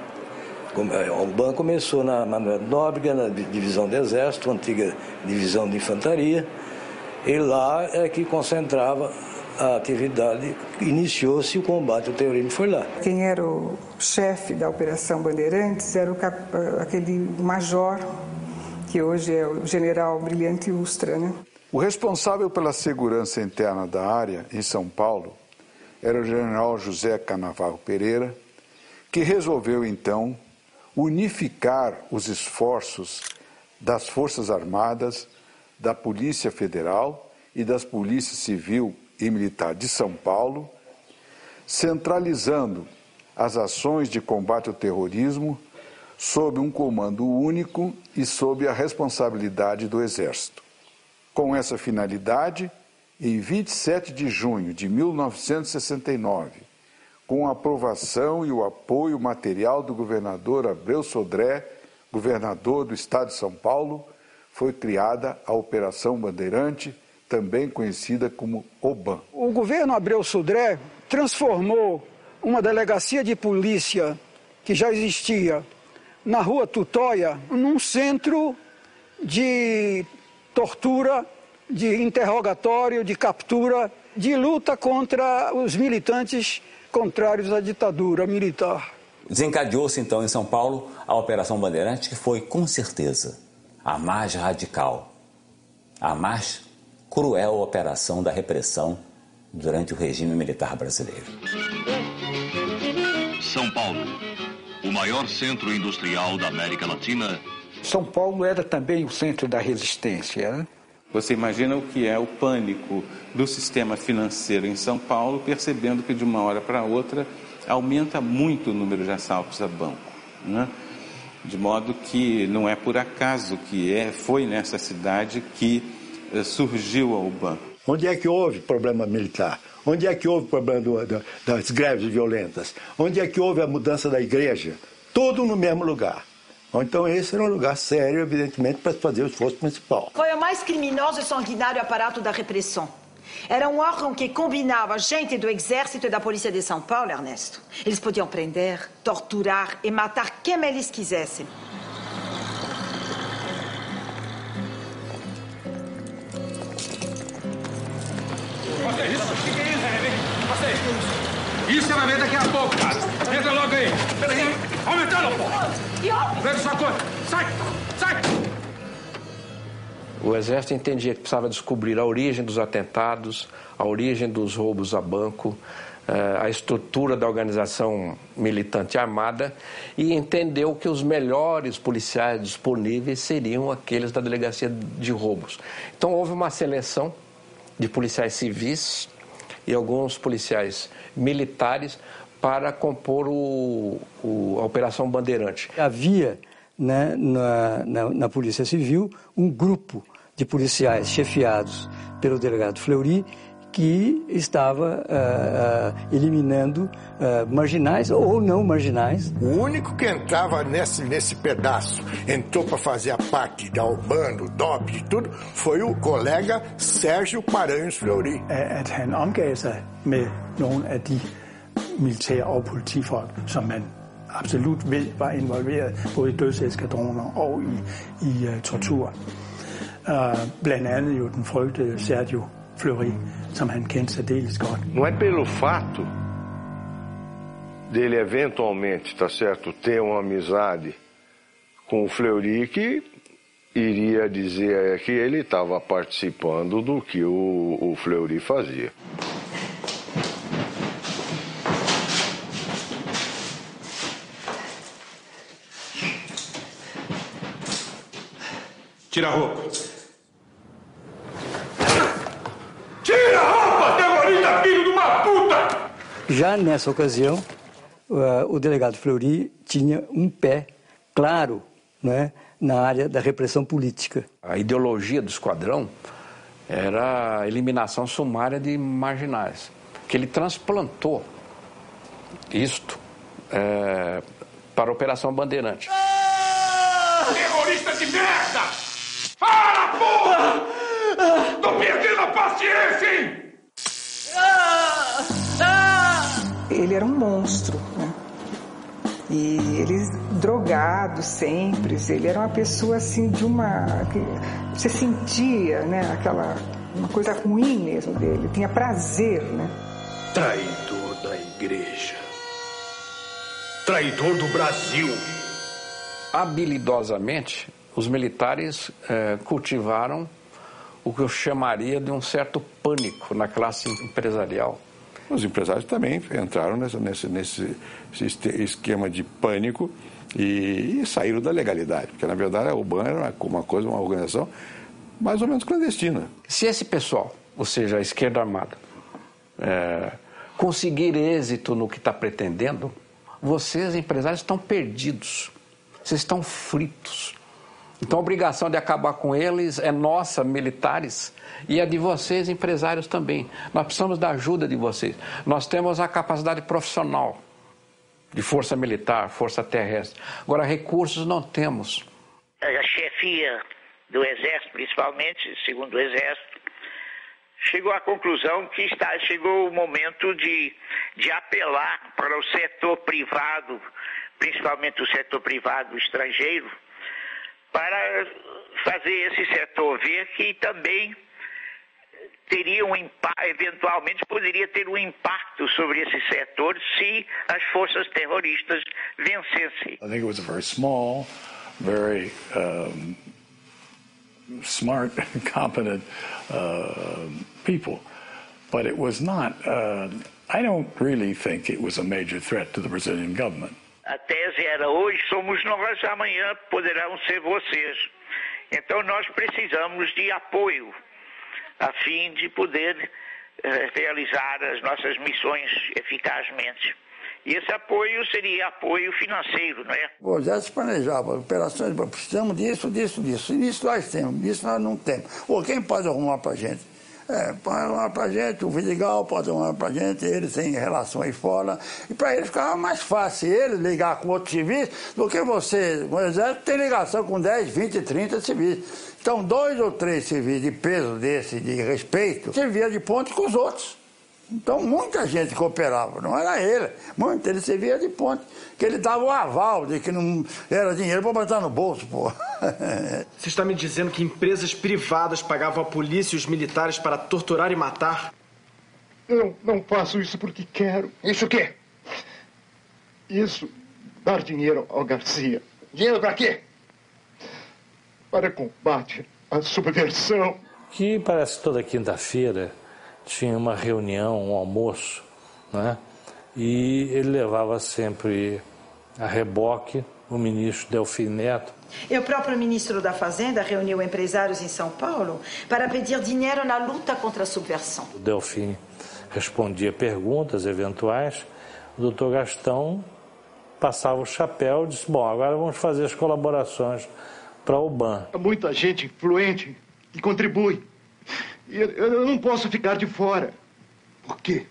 A OBAN começou na Manuel Nóbrega, na divisão do Exército, antiga divisão de infantaria, e lá é que concentrava a atividade, iniciou-se o combate ao terrorismo, foi lá. Quem era o chefe da Operação Bandeirantes era o cap... aquele major, que hoje é o general Brilhante Ustra, né? O responsável pela segurança interna da área, em São Paulo, era o general José Canavarro Pereira, que resolveu, então, unificar os esforços das Forças Armadas, da Polícia Federal e das Polícias Civil e Militar de São Paulo, centralizando as ações de combate ao terrorismo sob um comando único e sob a responsabilidade do Exército. Com essa finalidade, em vinte e sete de junho de mil novecentos e sessenta e nove, com a aprovação e o apoio material do governador Abreu Sodré, governador do estado de São Paulo, foi criada a Operação Bandeirante, também conhecida como OBAN. O governo Abreu Sodré transformou uma delegacia de polícia que já existia na Rua Tutóia num centro de tortura, de interrogatório, de captura, de luta contra os militantes contrários à ditadura militar. Desencadeou-se então em São Paulo a Operação Bandeirante, que foi com certeza a mais radical, a mais cruel operação da repressão durante o regime militar brasileiro. São Paulo, o maior centro industrial da América Latina. São Paulo era também o centro da resistência, né? Você imagina o que é o pânico do sistema financeiro em São Paulo, percebendo que de uma hora para outra aumenta muito o número de assaltos a banco, né? De modo que não é por acaso que é, foi nessa cidade que eh, surgiu a OBAN. Onde é que houve problema militar? Onde é que houve problema do, do, das greves violentas? Onde é que houve a mudança da igreja? Tudo no mesmo lugar. Então esse era um lugar sério, evidentemente, para fazer o esforço principal. Foi o mais criminoso e sanguinário aparato da repressão. Era um órgão que combinava gente do Exército e da Polícia de São Paulo, Ernesto. Eles podiam prender, torturar e matar quem eles quisessem. Passa aí, isso? O que é isso, René? Passa aí. Isso você vai ver daqui a pouco, cara. Entra logo aí. Peraí. Aumentando, pô. Pega sua coisa. Sai, sai. O Exército entendia que precisava descobrir a origem dos atentados, a origem dos roubos a banco, a estrutura da organização militante armada e entendeu que os melhores policiais disponíveis seriam aqueles da Delegacia de Roubos. Então houve uma seleção de policiais civis e alguns policiais militares para compor o, o, a Operação Bandeirante. Havia, né, na, na, na Polícia Civil um grupo de policiais chefiados pelo delegado Fleury que estava uh, uh, eliminando uh, marginais ou não marginais. O único que entrava nesse, nesse pedaço, entrou para fazer a parte da OBAN, do D O P, de tudo, foi o colega Sérgio Paranhos Fleury. At han omgav sig med nogle af de militære og politifolk, som man absolut ved var involveret både i dødseskadroner og i, i uh, tortur. Uh, blandt andet jo den frygtede Sergio Fleury, som han kendte særdeles godt. Não é pelo fato dele eventualmente, tá certo, ter uma amizade com o Fleury que iria dizer que ele estava participando do que o, o Fleury fazia. Tira a roupa. Tira a roupa, terrorista, filho de uma puta! Já nessa ocasião, o delegado Fleury tinha um pé claro, né, na área da repressão política. A ideologia do esquadrão era a eliminação sumária de marginais, que ele transplantou isto é, para a Operação Bandeirante. Terrorista de merda! Fala, porra! Tô perdendo a paciência, hein? Ele era um monstro, né? E ele drogado sempre, ele era uma pessoa assim de uma... Você sentia, né, aquela... uma coisa ruim mesmo dele, tinha prazer, né? Traidor da igreja. Traidor do Brasil. Habilidosamente, os militares eh, cultivaram o que eu chamaria de um certo pânico na classe empresarial. Os empresários também entraram nesse, nesse, nesse esquema de pânico e, e saíram da legalidade, porque na verdade a UBAN era uma coisa, uma organização mais ou menos clandestina. Se esse pessoal, ou seja, a esquerda armada, é, conseguir êxito no que está pretendendo, vocês, empresários, estão perdidos, vocês estão fritos. Então a obrigação de acabar com eles é nossa, militares, e a de vocês, empresários, também. Nós precisamos da ajuda de vocês. Nós temos a capacidade profissional de força militar, força terrestre. Agora, recursos não temos. A chefia do Exército, principalmente, segundo o Exército, chegou à conclusão que está, chegou o momento de, de apelar para o setor privado, principalmente o setor privado estrangeiro, para fazer esse setor ver que também teria um impacto, eventualmente poderia ter um impacto sobre esse setor se as forças terroristas vencessem. I think it was a very small, very um, smart, competent uh, people, but it was not. Uh, I don't really think it was a major threat to the Brazilian government. A tese era: hoje somos nós, amanhã poderão ser vocês. Então nós precisamos de apoio a fim de poder eh, realizar as nossas missões eficazmente. E esse apoio seria apoio financeiro, não é? O Exército planejava operações, precisamos disso, disso, disso. Isso nós temos, isso nós não temos. Ou quem pode arrumar para a gente? É, pode arrumar para a gente, o Vidigal pode arrumar para a gente, eles têm relações fora. E para eles ficava mais fácil eles ligar com outros civis do que você. O Exército tem ligação com dez, vinte, trinta civis. Então, dois ou três civis de peso desse, de respeito, servia de ponte com os outros. Então, muita gente cooperava, não era ele. Muito, ele servia de ponte. Que ele dava o aval de que não era dinheiro para botar no bolso, pô. Você está me dizendo que empresas privadas pagavam a polícia e os militares para torturar e matar? Eu não faço isso porque quero. Isso o quê? Isso, dar dinheiro ao Garcia. Dinheiro para quê? Para combate à subversão. Que parece que toda quinta-feira tinha uma reunião, um almoço, né? E ele levava sempre a reboque o ministro Delfim Neto. E o próprio ministro da Fazenda reuniu empresários em São Paulo para pedir dinheiro na luta contra a subversão. O Delfim respondia perguntas eventuais, o doutor Gastão passava o chapéu e disse: bom, agora vamos fazer as colaborações para o UBAN. Há muita gente influente que contribui. E eu, eu não posso ficar de fora. Por quê?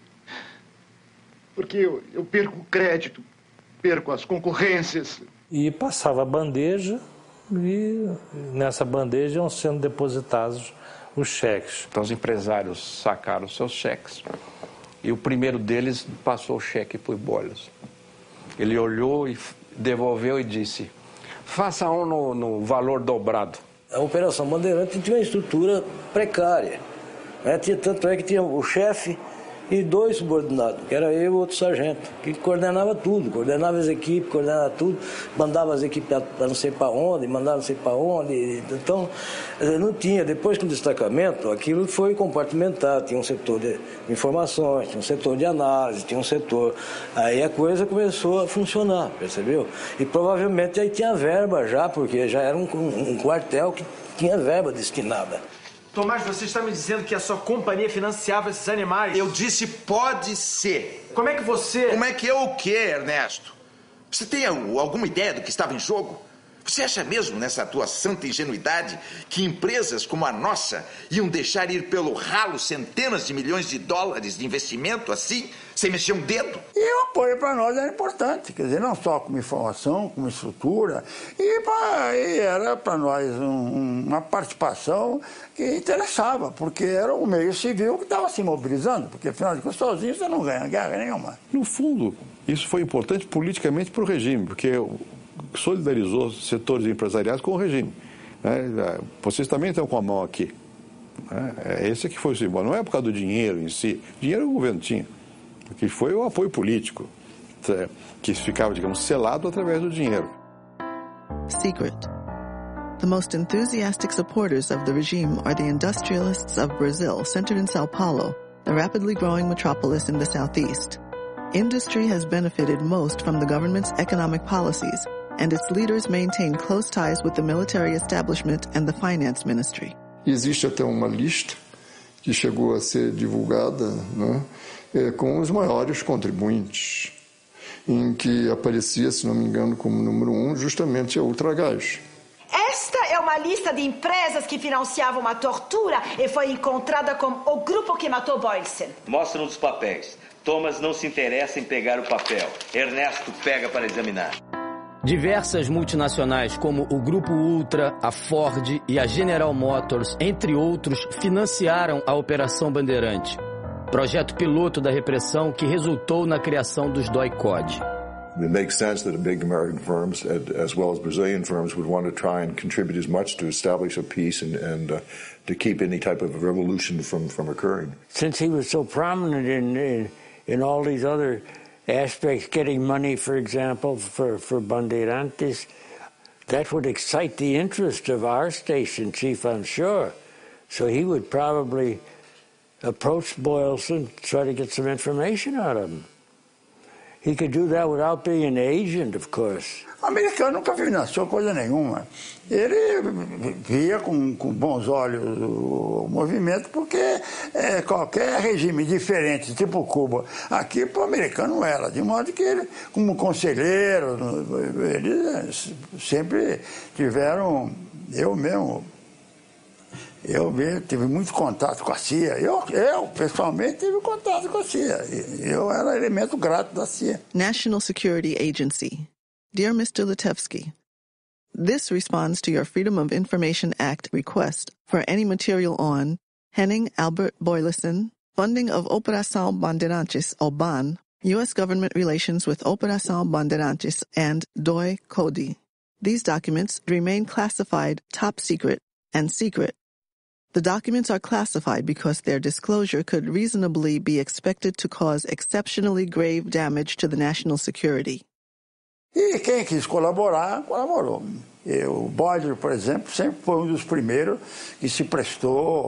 Porque eu, eu perco o crédito, perco as concorrências. E passava a bandeja e nessa bandeja iam sendo depositados os cheques. Então os empresários sacaram seus cheques e o primeiro deles passou o cheque para o Bolos. Ele olhou e devolveu e disse: faça um no, no valor dobrado. A Operação Bandeirante tinha uma estrutura precária. Né? Tinha, tanto é que tinha o chefe, e dois subordinados, que era eu e outro sargento, que coordenava tudo, coordenava as equipes, coordenava tudo, mandava as equipes para não sei para onde, mandava não sei para onde. Então, não tinha. Depois que o destacamento, aquilo foi compartimentado, tinha um setor de informações, tinha um setor de análise, tinha um setor. Aí a coisa começou a funcionar, percebeu? E provavelmente aí tinha verba já, porque já era um, um, um quartel que tinha verba destinada. Tomás, você está me dizendo que a sua companhia financiava esses animais? Eu disse pode ser. Como é que você... Como é que eu o quê, Ernesto? Você tem alguma ideia do que estava em jogo? Você acha mesmo, nessa tua santa ingenuidade, que empresas como a nossa iam deixar ir pelo ralo centenas de milhões de dólares de investimento assim, sem mexer um dedo? E o apoio para nós era importante, quer dizer, não só como informação, como estrutura, e, pra, e era para nós um, uma participação que interessava, porque era o meio civil que estava se mobilizando, porque afinal de contas, sozinho você não ganha guerra nenhuma. No fundo, isso foi importante politicamente para o regime, porque solidarizou setores empresariais com o regime. Vocês também estão com a mão aqui. É esse que foi o símbolo. Não é por causa do dinheiro em si. Dinheiro o governo tinha. O que foi o apoio político, que ficava, digamos, selado através do dinheiro. Secret. The most enthusiastic supporters of the regime are the industrialists of Brazil, centered in Sao Paulo, the rapidly growing metropolis in the southeast. Industry has benefited most from the government's economic policies, and its leaders maintain close ties with the military establishment and the finance ministry. Existe até uma lista que chegou a ser divulgada, né, é, com os maiores contribuintes, em que aparecia, se não me engano, como número um, justamente a Ultragás. Esta é uma lista de empresas que financiavam a tortura e foi encontrada com o grupo que matou Boylston. Mostra-nos os papéis. Thomas não se interessa em pegar o papel. Ernesto pega para examinar. Diversas multinacionais como o Grupo Ultra, a Ford e a General Motors, entre outros, financiaram a Operação Bandeirante, projeto piloto da repressão que resultou na criação dos D O I-CODE. It makes sense that big American firms, as well as Brazilian firms, would want to try and contribute as much to establish a peace and, and uh, to keep any type of revolution from, from occurring. Since he was so prominent in, in, in all these other aspects, getting money, for example, for, for Bandeirantes, that would excite the interest of our station chief, I'm sure. So he would probably approach Boylston, try to get some information out of him. He could do that without being an agent, of course. O americano nunca financiou coisa nenhuma. Ele via com, com bons olhos o movimento, porque é, qualquer regime diferente, tipo Cuba, aqui para o americano não era, de modo que ele, como conselheiro, eles sempre tiveram, eu mesmo, eu mesmo tive muito contato com a C I A. Eu, eu, pessoalmente, tive contato com a C I A. Eu era elemento grato da C I A. National Security Agency. Dear Mister Litevsky, this responds to your Freedom of Information Act request for any material on Henning Albert Boyleson, funding of Operação Bandeirantes, or B A N, U S government relations with Operação Bandeirantes, and D O I-CODE. These documents remain classified top secret and secret. The documents are classified because their disclosure could reasonably be expected to cause exceptionally grave damage to the national security. E quem quis colaborar, colaborou. E o Boyle, por exemplo, sempre foi um dos primeiros que se prestou.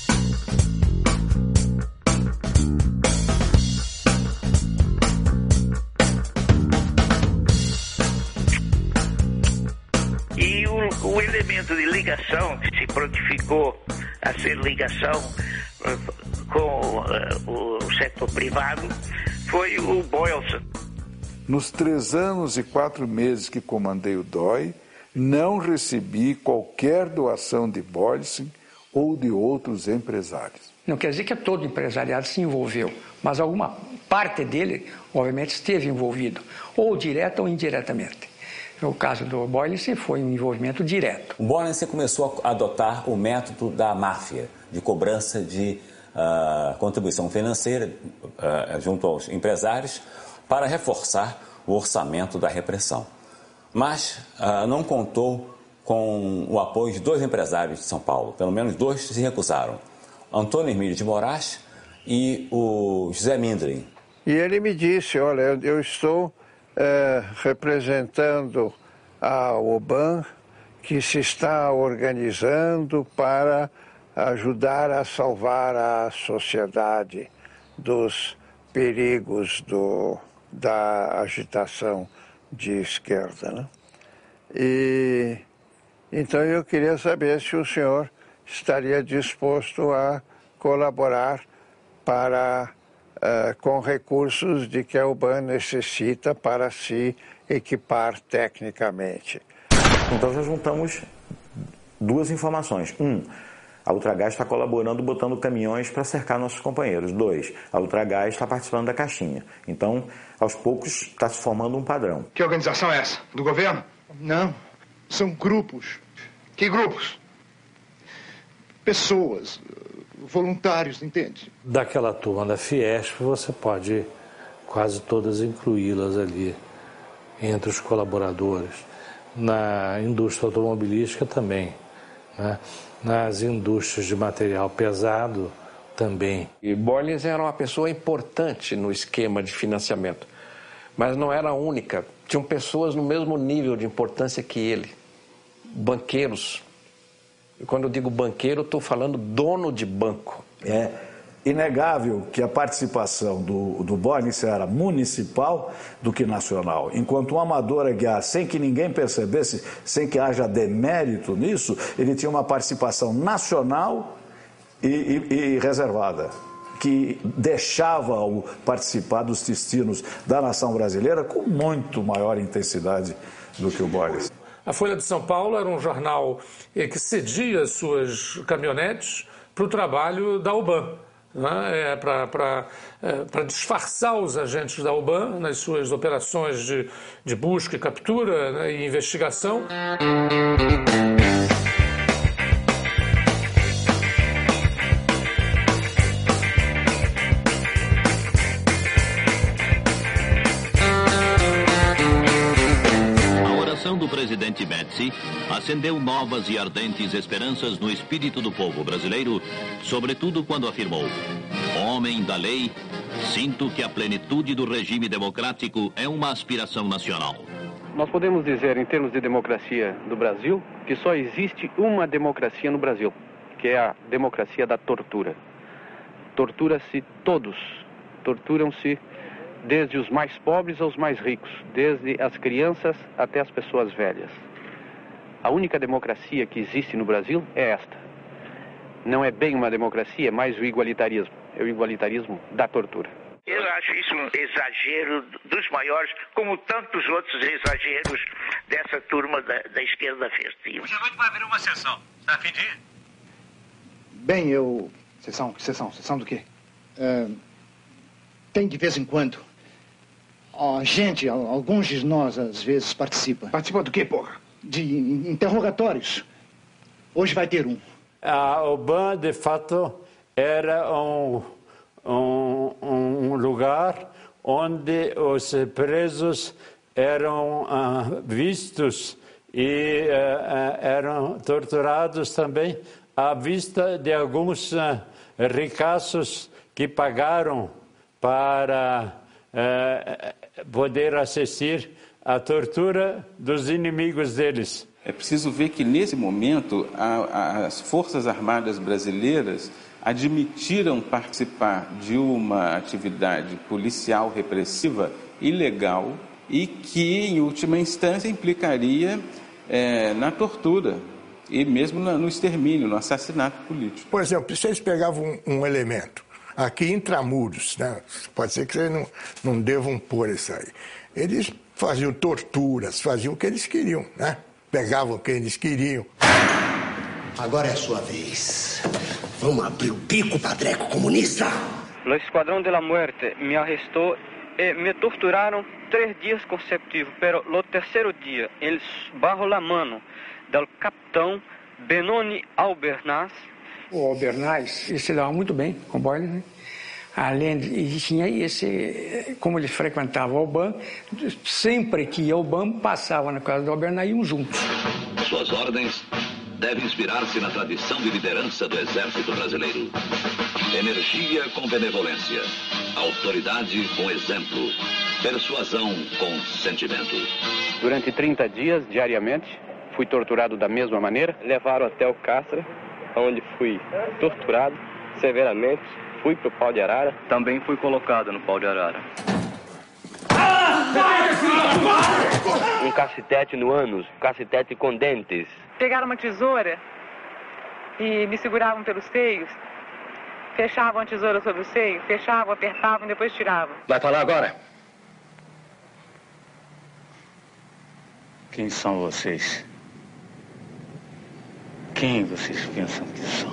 E o, o elemento de ligação que se prontificou a ser ligação com uh, o setor privado foi o Boylston. Nos três anos e quatro meses que comandei o D O I, não recebi qualquer doação de Boylston ou de outros empresários. Não quer dizer que todo empresariado se envolveu, mas alguma parte dele, obviamente, esteve envolvido, ou direta ou indiretamente. No caso do Boylston, foi um envolvimento direto. O Boylston começou a adotar o método da máfia, de cobrança de uh, contribuição financeira uh, junto aos empresários, para reforçar o orçamento da repressão. Mas uh, não contou com o apoio de dois empresários de São Paulo. Pelo menos dois se recusaram. Antônio Emílio de Moraes e o José Mindrin. E ele me disse, olha, eu, eu estou é, representando a OBAN, que se está organizando para ajudar a salvar a sociedade dos perigos do, da agitação de esquerda, né? E então eu queria saber se o senhor estaria disposto a colaborar para uh, com recursos de que a UBAN necessita para se equipar tecnicamente. Então já juntamos duas informações. Um, a Ultragás está colaborando botando caminhões para cercar nossos companheiros. Dois, a Ultragás está participando da caixinha. Então, aos poucos, está se formando um padrão. Que organização é essa? Do governo? Não, são grupos. Que grupos? Pessoas, voluntários, entende? Daquela turma da Fiesp, você pode quase todas incluí-las ali, entre os colaboradores. Na indústria automobilística também, né? Nas indústrias de material pesado também. E Boylins era uma pessoa importante no esquema de financiamento, mas não era a única. Tinham pessoas no mesmo nível de importância que ele, banqueiros. E quando eu digo banqueiro, estou falando dono de banco. É inegável que a participação do, do Boylins era municipal do que nacional. Enquanto um amador Aguiar, sem que ninguém percebesse, sem que haja demérito nisso, ele tinha uma participação nacional e, e, e reservada, que deixava-o participar dos destinos da nação brasileira com muito maior intensidade do que o Boylins. A Folha de São Paulo era um jornal que cedia suas caminhonetes para o trabalho da UBAN, né? É, para é, disfarçar os agentes da UBAN nas suas operações de, de busca e captura, né, e investigação. Do presidente Médici acendeu novas e ardentes esperanças no espírito do povo brasileiro, sobretudo quando afirmou: homem da lei, sinto que a plenitude do regime democrático é uma aspiração nacional. Nós podemos dizer, em termos de democracia do Brasil, que só existe uma democracia no Brasil, que é a democracia da tortura. Tortura-se todos, torturam-se desde os mais pobres aos mais ricos, desde as crianças até as pessoas velhas. A única democracia que existe no Brasil é esta. Não é bem uma democracia, é mais o igualitarismo. É o igualitarismo da tortura. Eu acho isso um exagero dos maiores, como tantos outros exageros dessa turma da, da esquerda festiva. Hoje à noite vai haver uma sessão. Está a fim de ir? Bem, eu... Sessão? Sessão? Sessão do quê? Uh, tem de vez em quando. A gente, alguns de nós, às vezes, participam. Participa do quê, porra? De interrogatórios. Hoje vai ter um. A UBAN, de fato, era um, um, um lugar onde os presos eram uh, vistos e uh, eram torturados também à vista de alguns uh, ricaços que pagaram para uh, poder assistir à tortura dos inimigos deles. É preciso ver que, nesse momento, a, a, as Forças Armadas brasileiras admitiram participar de uma atividade policial repressiva ilegal e que, em última instância, implicaria é, na tortura e mesmo no extermínio, no assassinato político. Por exemplo, se eles pegavam um, um elemento aqui intramuros, né? Pode ser que vocês não, não devam pôr isso aí. Eles faziam torturas, faziam o que eles queriam, né? Pegavam quem eles queriam. Agora é a sua vez. Vamos abrir o bico, padreco comunista. O Esquadrão de la Muerte me arrestou e me torturaram três dias consecutivos. Pero no terceiro dia, eles barro la mano do capitão Benoni Albernaz. O Albernaz, ele se dava muito bem com Boylins, né? Além de, e tinha esse, como ele frequentava o UBAN, sempre que ia ao UBAN, passava na casa do Albernaz e iam juntos. Suas ordens devem inspirar-se na tradição de liderança do Exército Brasileiro. Energia com benevolência. Autoridade com exemplo. Persuasão com sentimento. Durante trinta dias, diariamente, fui torturado da mesma maneira. Levaram até o Castro, onde fui torturado severamente. Fui para o pau de arara. Também fui colocado no pau de arara. Um cacetete no ânus, um cacetete com dentes. Pegaram uma tesoura e me seguravam pelos seios. Fechavam a tesoura sobre o seio, fechavam, apertavam e depois tiravam. Vai falar agora? Quem são vocês? Quem vocês pensam que são?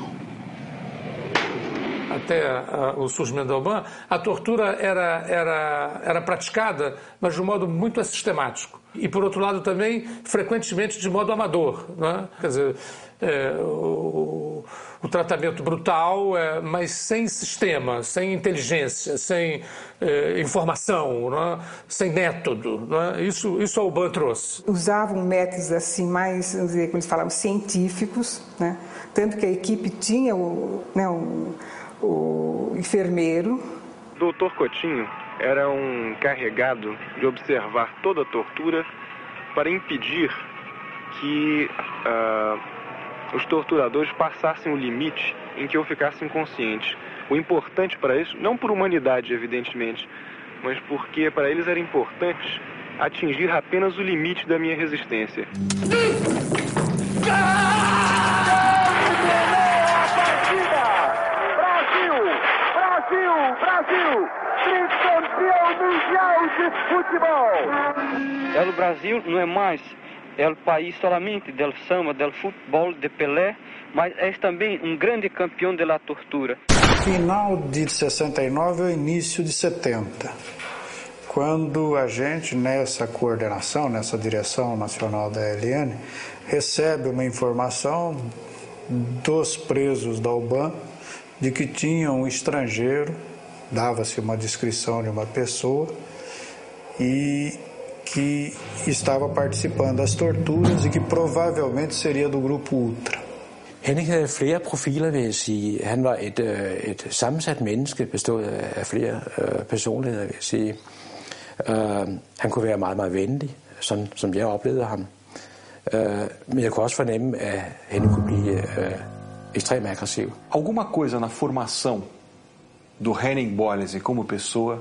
Até a, o surgimento da UBAN, a tortura era, era, era praticada, mas de um modo muito sistemático. E, por outro lado, também, frequentemente, de modo amador. Não é? Quer dizer, é, o, o tratamento brutal, é, mas sem sistema, sem inteligência, sem é, informação, não é? Sem método. Não é? Isso, isso a UBAN trouxe. Usavam métodos assim mais, vamos dizer, como eles falavam, científicos, né? Tanto que a equipe tinha o, né, o, o enfermeiro. doutor Coutinho era um encarregado de observar toda a tortura para impedir que uh, os torturadores passassem o limite em que eu ficasse inconsciente. O importante para isso, não por humanidade, evidentemente, mas porque para eles era importante atingir apenas o limite da minha resistência. Brasil, Brasil, tricampeão mundial de futebol. El Brasil não é mais o país somente do samba, do futebol, de Pelé, mas é também um grande campeão da tortura. Final de sessenta e nove ou início de setenta, quando a gente, nessa coordenação, nessa direção nacional da L N, recebe uma informação dos presos da UBAN de que tinha um estrangeiro, dava-se uma descrição de uma pessoa, e que estava participando das torturas e que provavelmente seria do grupo Ultra. Henning havde flere profiler, vil jeg sige. Han var et, et sammensat menneske, bestået af flere øh, personligheder, vil jeg sige. Uh, han kunne være meget, meget venlig, sådan som jeg oplevede ham. Uh, men jeg kunne også fornemme, at Henning kunne blive uh, extremamente agressivo. Alguma coisa na formação do Henning Boyles como pessoa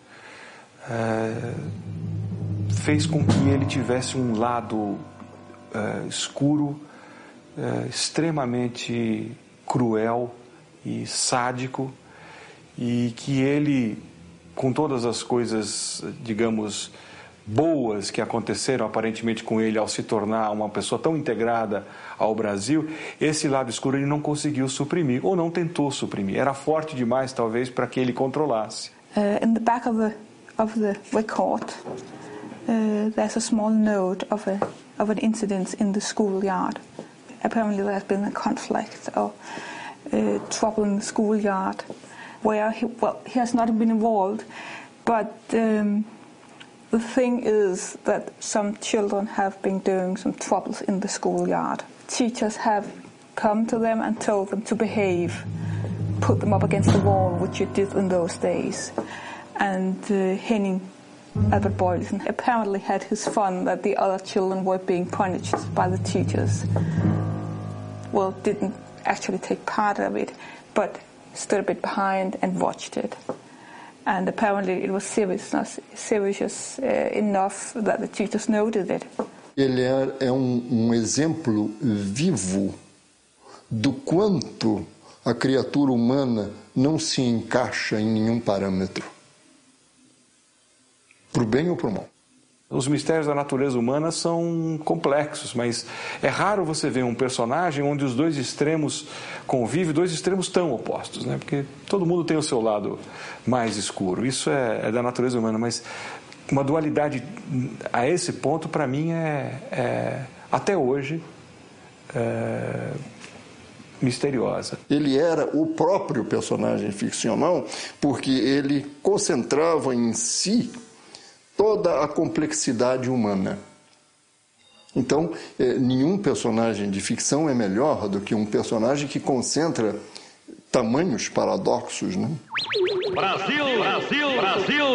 é, fez com que ele tivesse um lado é, escuro, é, extremamente cruel e sádico, e que ele, com todas as coisas, digamos, boas que aconteceram aparentemente com ele ao se tornar uma pessoa tão integrada ao Brasil, esse lado escuro ele não conseguiu suprimir, ou não tentou suprimir. Era forte demais, talvez, para que ele controlasse. Uh, in the back of the of the record, uh, there's a small note of a of an incident in the schoolyard. Apparently, there has been a conflict or uh, trouble in the schoolyard, where he well he has not been involved, but. Um, The thing is that some children have been doing some troubles in the schoolyard. Teachers have come to them and told them to behave, put them up against the wall, which you did in those days. And uh, Henning Albert Boyleson apparently had his fun that the other children were being punished by the teachers. Well, didn't actually take part of it, but stood a bit behind and watched it. And apparently it was serious, serious uh, enough that the teachers noted it. Ele é, é um, um exemplo vivo do quanto a criatura humana não se encaixa em nenhum parâmetro, pro bem ou pro mal. Os mistérios da natureza humana são complexos, mas é raro você ver um personagem onde os dois extremos convivem, dois extremos tão opostos, né? Porque todo mundo tem o seu lado mais escuro. Isso é, é da natureza humana, mas uma dualidade a esse ponto, para mim, é, é até hoje é, misteriosa. Ele era o próprio personagem ficcional porque ele concentrava em si toda a complexidade humana. Então, eh, nenhum personagem de ficção é melhor do que um personagem que concentra tamanhos paradoxos, né? Brasil, Brasil, Brasil!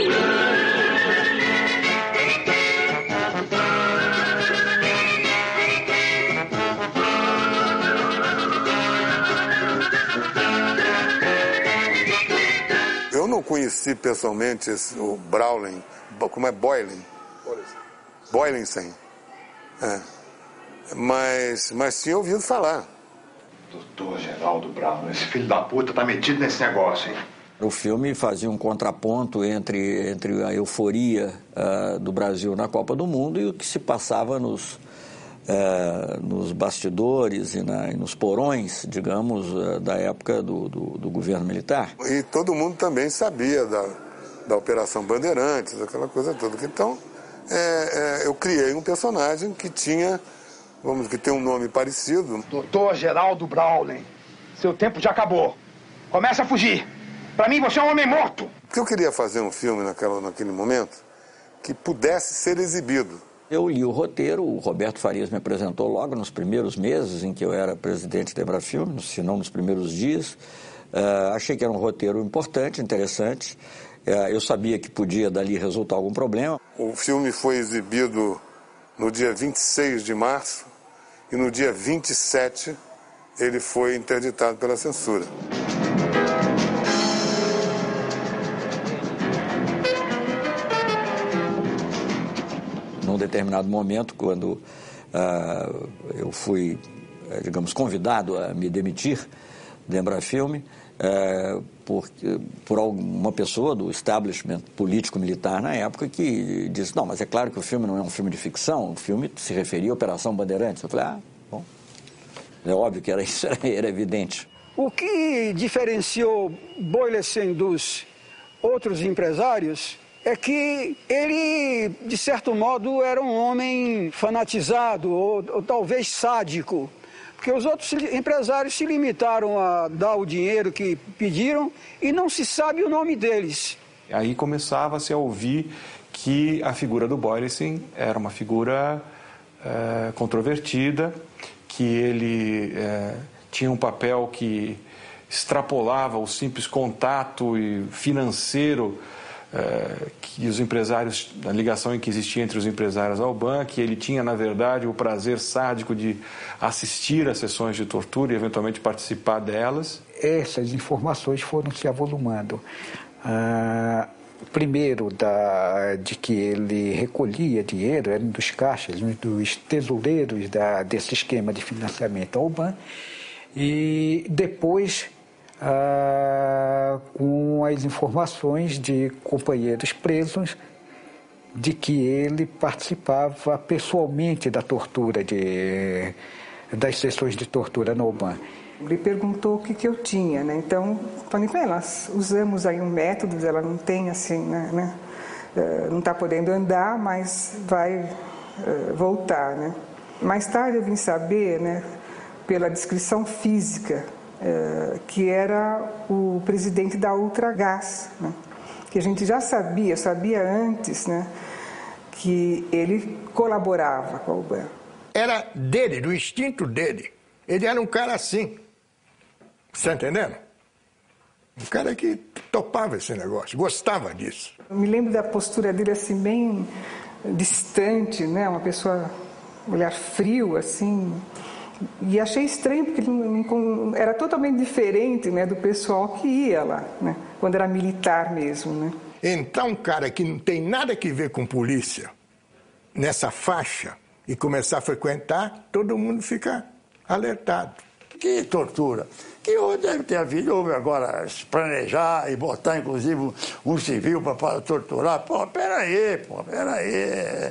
Eu não conheci pessoalmente esse, o Browning, como é Boylan? Boylensen. É. Mas, mas tinha ouvido falar. Doutor Geraldo Brown, esse filho da puta tá metido nesse negócio, hein? O filme fazia um contraponto entre, entre a euforia uh, do Brasil na Copa do Mundo e o que se passava nos, uh, nos bastidores e, na, e nos porões, digamos, uh, da época do, do, do governo militar. E todo mundo também sabia da, da Operação Bandeirantes, aquela coisa toda. Então, é, é, eu criei um personagem que tinha, vamos que tem um nome parecido. Doutor Geraldo Browning, seu tempo já acabou. Começa a fugir. Para mim, você é um homem morto. Porque eu queria fazer um filme naquela, naquele momento que pudesse ser exibido. Eu li o roteiro, o Roberto Farias me apresentou logo nos primeiros meses em que eu era presidente da Embrafilme, se não nos primeiros dias. Uh, achei que era um roteiro importante, interessante. Uh, eu sabia que podia dali resultar algum problema. O filme foi exibido no dia vinte e seis de março e no dia vinte e sete ele foi interditado pela censura. Num determinado momento, quando uh, eu fui, digamos, convidado a me demitir da Embrafilme, uh, por, por uma pessoa do establishment político-militar na época que disse, não, mas é claro que o filme não é um filme de ficção, o filme se referia à Operação Bandeirantes. Eu falei, ah, bom, é óbvio que era isso, era, era evidente. O que diferenciou Boylensen dos outros empresários é que ele, de certo modo, era um homem fanatizado ou, ou talvez sádico, porque os outros empresários se limitaram a dar o dinheiro que pediram e não se sabe o nome deles. Aí começava-se a ouvir que a figura do Boylensen era uma figura é, controvertida, que ele é, tinha um papel que extrapolava o simples contato financeiro É, que os empresários, a ligação em que existia entre os empresários ao banco, que ele tinha, na verdade, o prazer sádico de assistir a sessões de tortura e, eventualmente, participar delas. Essas informações foram se avolumando. Ah, primeiro, da, de que ele recolhia dinheiro, era um dos caixas, um dos tesoureiros da, desse esquema de financiamento ao banco, e depois... Ah, com as informações de companheiros presos de que ele participava pessoalmente da tortura, de, das sessões de tortura no Oban. Ele perguntou o que, que eu tinha, né? Então, falei para ela, nós usamos aí um método, ela não tem assim, né? né? Uh, não está podendo andar, mas vai uh, voltar, né? Mais tarde eu vim saber, né, pela descrição física, Uh, que era o presidente da Ultragás, né? Que a gente já sabia, sabia antes, né, que ele colaborava com a UBAN. Era dele, do instinto dele. Ele era um cara assim. Você está entendendo? Um cara que topava esse negócio, gostava disso. Eu me lembro da postura dele assim, bem distante, né? Uma pessoa, um olhar frio, assim. E achei estranho, porque ele era totalmente diferente, né, do pessoal que ia lá, né, quando era militar mesmo. Né. Entrar um cara que não tem nada que ver com polícia nessa faixa e começar a frequentar, todo mundo fica alertado. Que tortura. Que deve ter havido, houve agora se planejar e botar, inclusive, um civil para torturar. Pô, peraí, pô, peraí.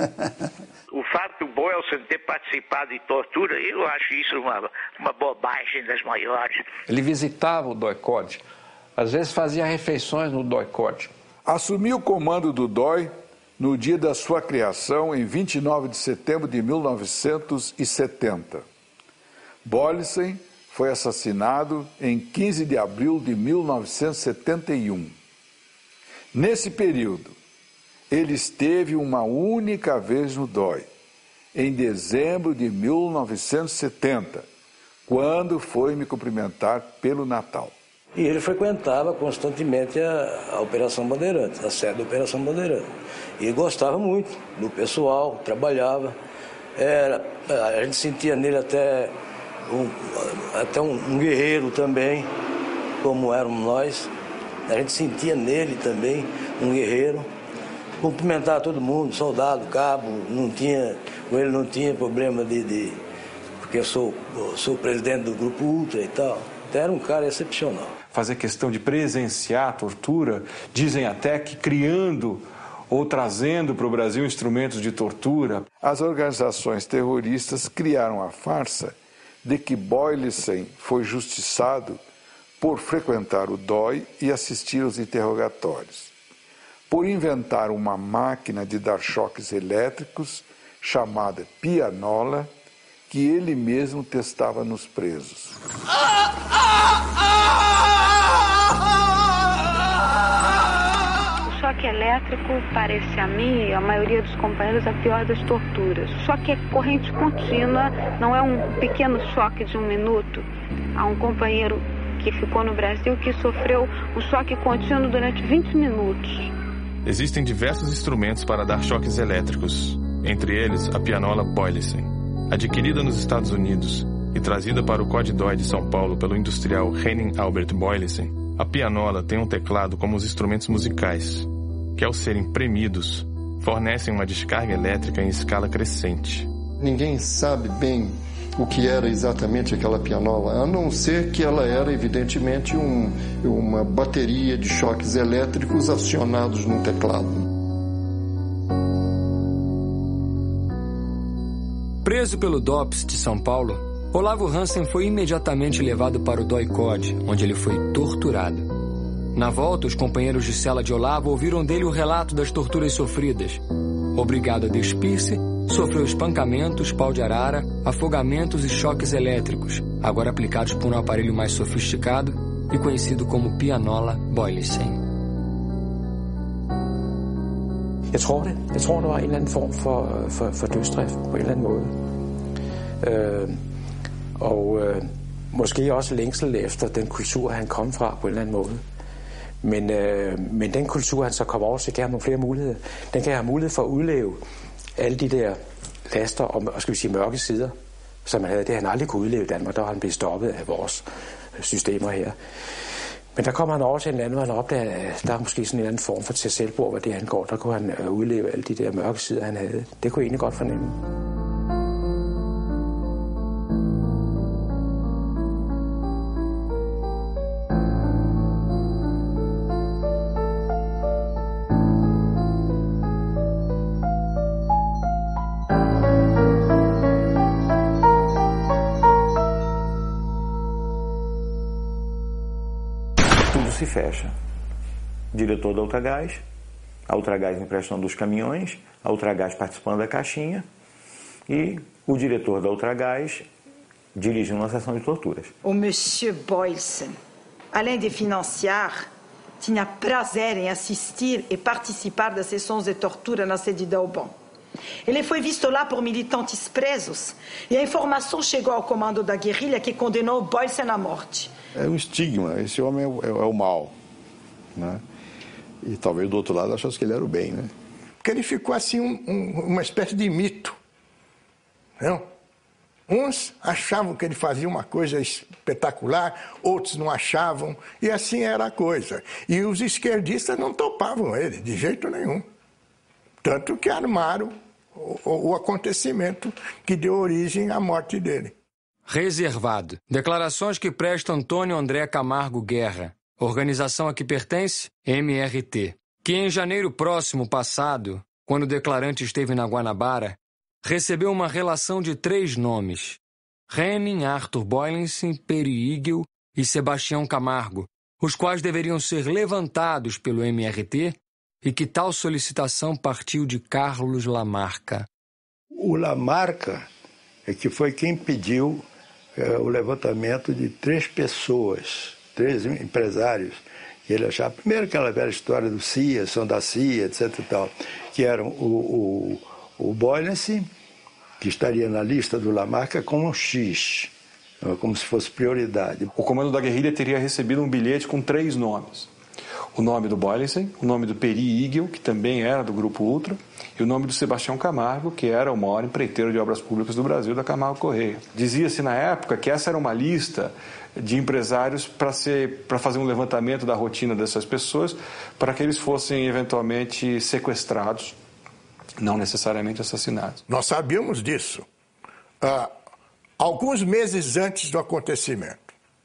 O fato do Boylensen ter participado de tortura, eu acho isso uma, uma bobagem das maiores. Ele visitava o D O I-C O D, às vezes fazia refeições no D O I-C O D. Assumiu o comando do D O I no dia da sua criação, em vinte e nove de setembro de mil novecentos e setenta. Boylensen foi assassinado em quinze de abril de mil novecentos e setenta e um. Nesse período, ele esteve uma única vez no D O I, em dezembro de mil novecentos e setenta, quando foi me cumprimentar pelo Natal. E ele frequentava constantemente a, a Operação Bandeirantes, a sede da Operação Bandeirantes. E gostava muito do pessoal, trabalhava. Era, a gente sentia nele até um, até um, um guerreiro também, como éramos nós. A gente sentia nele também um guerreiro. Cumprimentar todo mundo, soldado, cabo, não tinha, com ele não tinha problema de... de porque eu sou, sou presidente do Grupo Ultra e tal. Então era um cara excepcional. Fazer questão de presenciar a tortura, dizem até que criando ou trazendo para o Brasil instrumentos de tortura. As organizações terroristas criaram a farsa de que Boylissen foi justiçado por frequentar o D O I e assistir aos interrogatórios, por inventar uma máquina de dar choques elétricos chamada pianola, que ele mesmo testava nos presos. O choque elétrico parece a mim, a maioria dos companheiros, a pior das torturas. O choque é corrente contínua, não é um pequeno choque de um minuto. Há um companheiro que ficou no Brasil que sofreu um choque contínuo durante vinte minutos. Existem diversos instrumentos para dar choques elétricos, entre eles a pianola Boylissen. Adquirida nos Estados Unidos e trazida para o C O D D O I de São Paulo pelo industrial Henning Albert Boylissen, a pianola tem um teclado como os instrumentos musicais, que ao serem premidos, fornecem uma descarga elétrica em escala crescente. Ninguém sabe bem o que era exatamente aquela pianola, a não ser que ela era evidentemente um, uma bateria de choques elétricos acionados num teclado. Preso pelo D O P S de São Paulo, Olavo Hansen foi imediatamente levado para o D O I C O D, onde ele foi torturado. Na volta, os companheiros de cela de Olavo ouviram dele o relato das torturas sofridas. Obrigado a despir-se, sofreu espancamentos, pau de arara, afogamentos e choques elétricos, agora aplicados por um aparelho mais sofisticado e conhecido como pianola Boylissen. Jeg tror det. Jeg tror, der var en eller anden form for, for, for dødsdrift på en eller anden måde. Øh, og øh, måske også længsel efter den kultur, han kom fra på en eller anden måde. Men, øh, men den kultur, han så kom over til, gav ham nogle flere muligheder. Den gav ham mulighed for at udleve alle de der laster og, skal vi sige, mørke sider, som han havde. Det han aldrig kunne udleve i Danmark, der var han blevet stoppet af vores systemer her. Men der kommer han over til en anden, hvor han opdager, at der er måske sådan en anden form for til selvbord, hvad det angår. Der kunne han udleve alle de der mørke sider, han havde. Det kunne jeg egentlig godt fornemme. Se fecha. Diretor da Ultragás, a Ultragás emprestando os caminhões, a Ultragás participando da caixinha e o diretor da Ultragás dirigindo uma sessão de torturas. O Monsieur Boylissen, além de financiar, tinha prazer em assistir e participar das sessões de tortura na sede da U B O M. Ele foi visto lá por militantes presos e a informação chegou ao comando da guerrilha que condenou Boylissen à morte. É um estigma, esse homem é o, é, é o mal, né? E talvez do outro lado achasse que ele era o bem, né? Porque ele ficou assim um, um, uma espécie de mito, não? Uns achavam que ele fazia uma coisa espetacular, outros não achavam, e assim era a coisa. E os esquerdistas não topavam ele, de jeito nenhum. Tanto que armaram o, o acontecimento que deu origem à morte dele. Reservado. Declarações que presta Antônio André Camargo Guerra, organização a que pertence, M R T, que em janeiro próximo passado, quando o declarante esteve na Guanabara, recebeu uma relação de três nomes: Henning Arthur Boylissen, Peri Igel e Sebastião Camargo, os quais deveriam ser levantados pelo M R T e que tal solicitação partiu de Carlos Lamarca. O Lamarca é que foi quem pediu é, o levantamento de três pessoas, três empresários, que ele achava, primeiro aquela velha história do C I A, são da C I A, etc e tal, que eram o, o, o Boylissen, que estaria na lista do Lamarca como um X, como se fosse prioridade. O comando da guerrilha teria recebido um bilhete com três nomes. O nome do Boylenssen, o nome do Peri Igel, que também era do Grupo Ultra, e o nome do Sebastião Camargo, que era o maior empreiteiro de obras públicas do Brasil, da Camargo Correia. Dizia-se na época que essa era uma lista de empresários para ser, para fazer um levantamento da rotina dessas pessoas, para que eles fossem eventualmente sequestrados, não necessariamente assassinados. Nós sabíamos disso ah, alguns meses antes do acontecimento.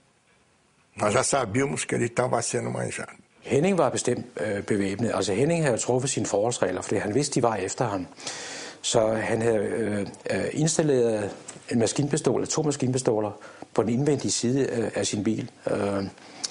Nós já sabíamos que ele estava sendo manjado. Henning var bestemt øh, bevæbnet. Altså Henning havde truffet sine forholdsregler, fordi han vidste, de var efter ham. Så han havde øh, øh, installeret en maskinpistol, eller to maskinpistoler, på den indvendige side øh, af sin bil. Øh,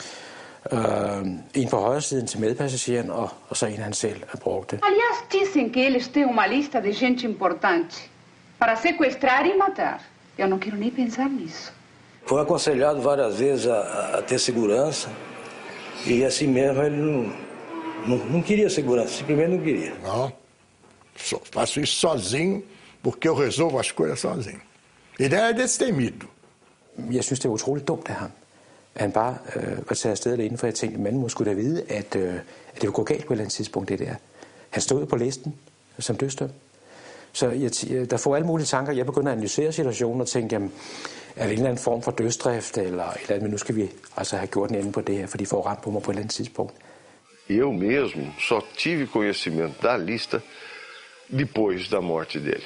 øh, en på højre siden til medpassageren, og, og så en han selv brugte. Aliás, dizem que eles têm uma lista de gente importante para sequestrar e matar. Eu não quero nem pensar nisso. Foi aconselhado várias vezes a, a ter segurança. E assim mesmo ele não, não, não queria segurança, simplesmente não queria. Não, só faço isso sozinho, porque eu resolvo as coisas sozinho. Ele era destemido. Jeg synes, det er utroligt dumt af ham. At han bare øh, var taget afsted alene, for jeg tænkte, at manden skulle da vide, at, øh, at det ville gå galt på et eller andet tidspunkt, det der. Han stod på listen som dødsdømt. Så jeg, der får alle mulige tanker. Jeg begynder at analysere situationen og tænke, jamen, er det en eller anden form for dødsdrift, eller et eller andet, men nu skal vi altså have gjort en ende på det her, for de får ramt på mig på et eller andet tidspunkt. Eu mesmo só tive conhecimento da lista depois da morte dele.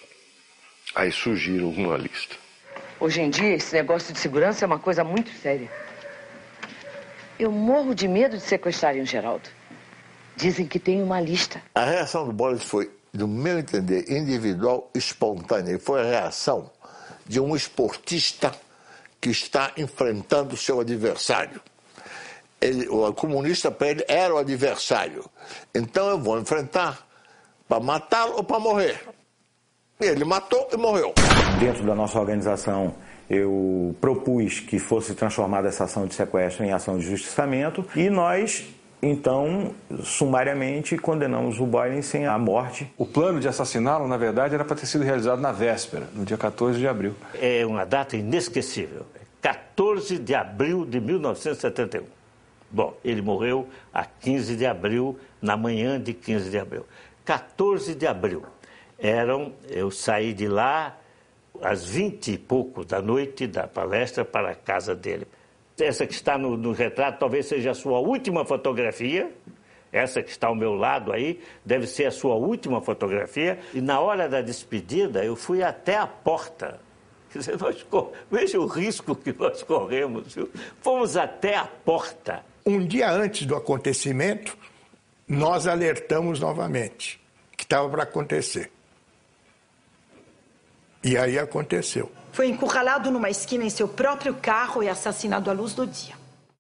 Aí surgiram uma lista. Hoje em dia, esse negócio de segurança é uma coisa muito séria. Eu morro de medo de sequestrarem o Geraldo. Dizem que tem uma lista. A reação do Boylenssen foi, no meu entender, individual, espontânea. Foi a reação de um esportista que está enfrentando seu adversário. Ele, o comunista para ele era o adversário. Então eu vou enfrentar para matá-lo ou para morrer. Ele matou e morreu. Dentro da nossa organização, eu propus que fosse transformada essa ação de sequestro em ação de justiçamento e nós, então, sumariamente condenamos o Boylenssen à morte. O plano de assassiná-lo, na verdade, era para ter sido realizado na véspera, no dia quatorze de abril. É uma data inesquecível. quatorze de abril de mil novecentos e setenta e um. Bom, ele morreu a quinze de abril, na manhã de quinze de abril. quatorze de abril. Eram, eu saí de lá às vinte e pouco da noite da palestra para a casa dele. Essa que está no, no retrato talvez seja a sua última fotografia. Essa que está ao meu lado aí deve ser a sua última fotografia. E na hora da despedida eu fui até a porta. Quer dizer, nós, veja o risco que nós corremos, viu? Fomos até a porta. Um dia antes do acontecimento, nós alertamos novamente que estava para acontecer. E aí aconteceu. Foi encurralado numa esquina em seu próprio carro e assassinado à luz do dia.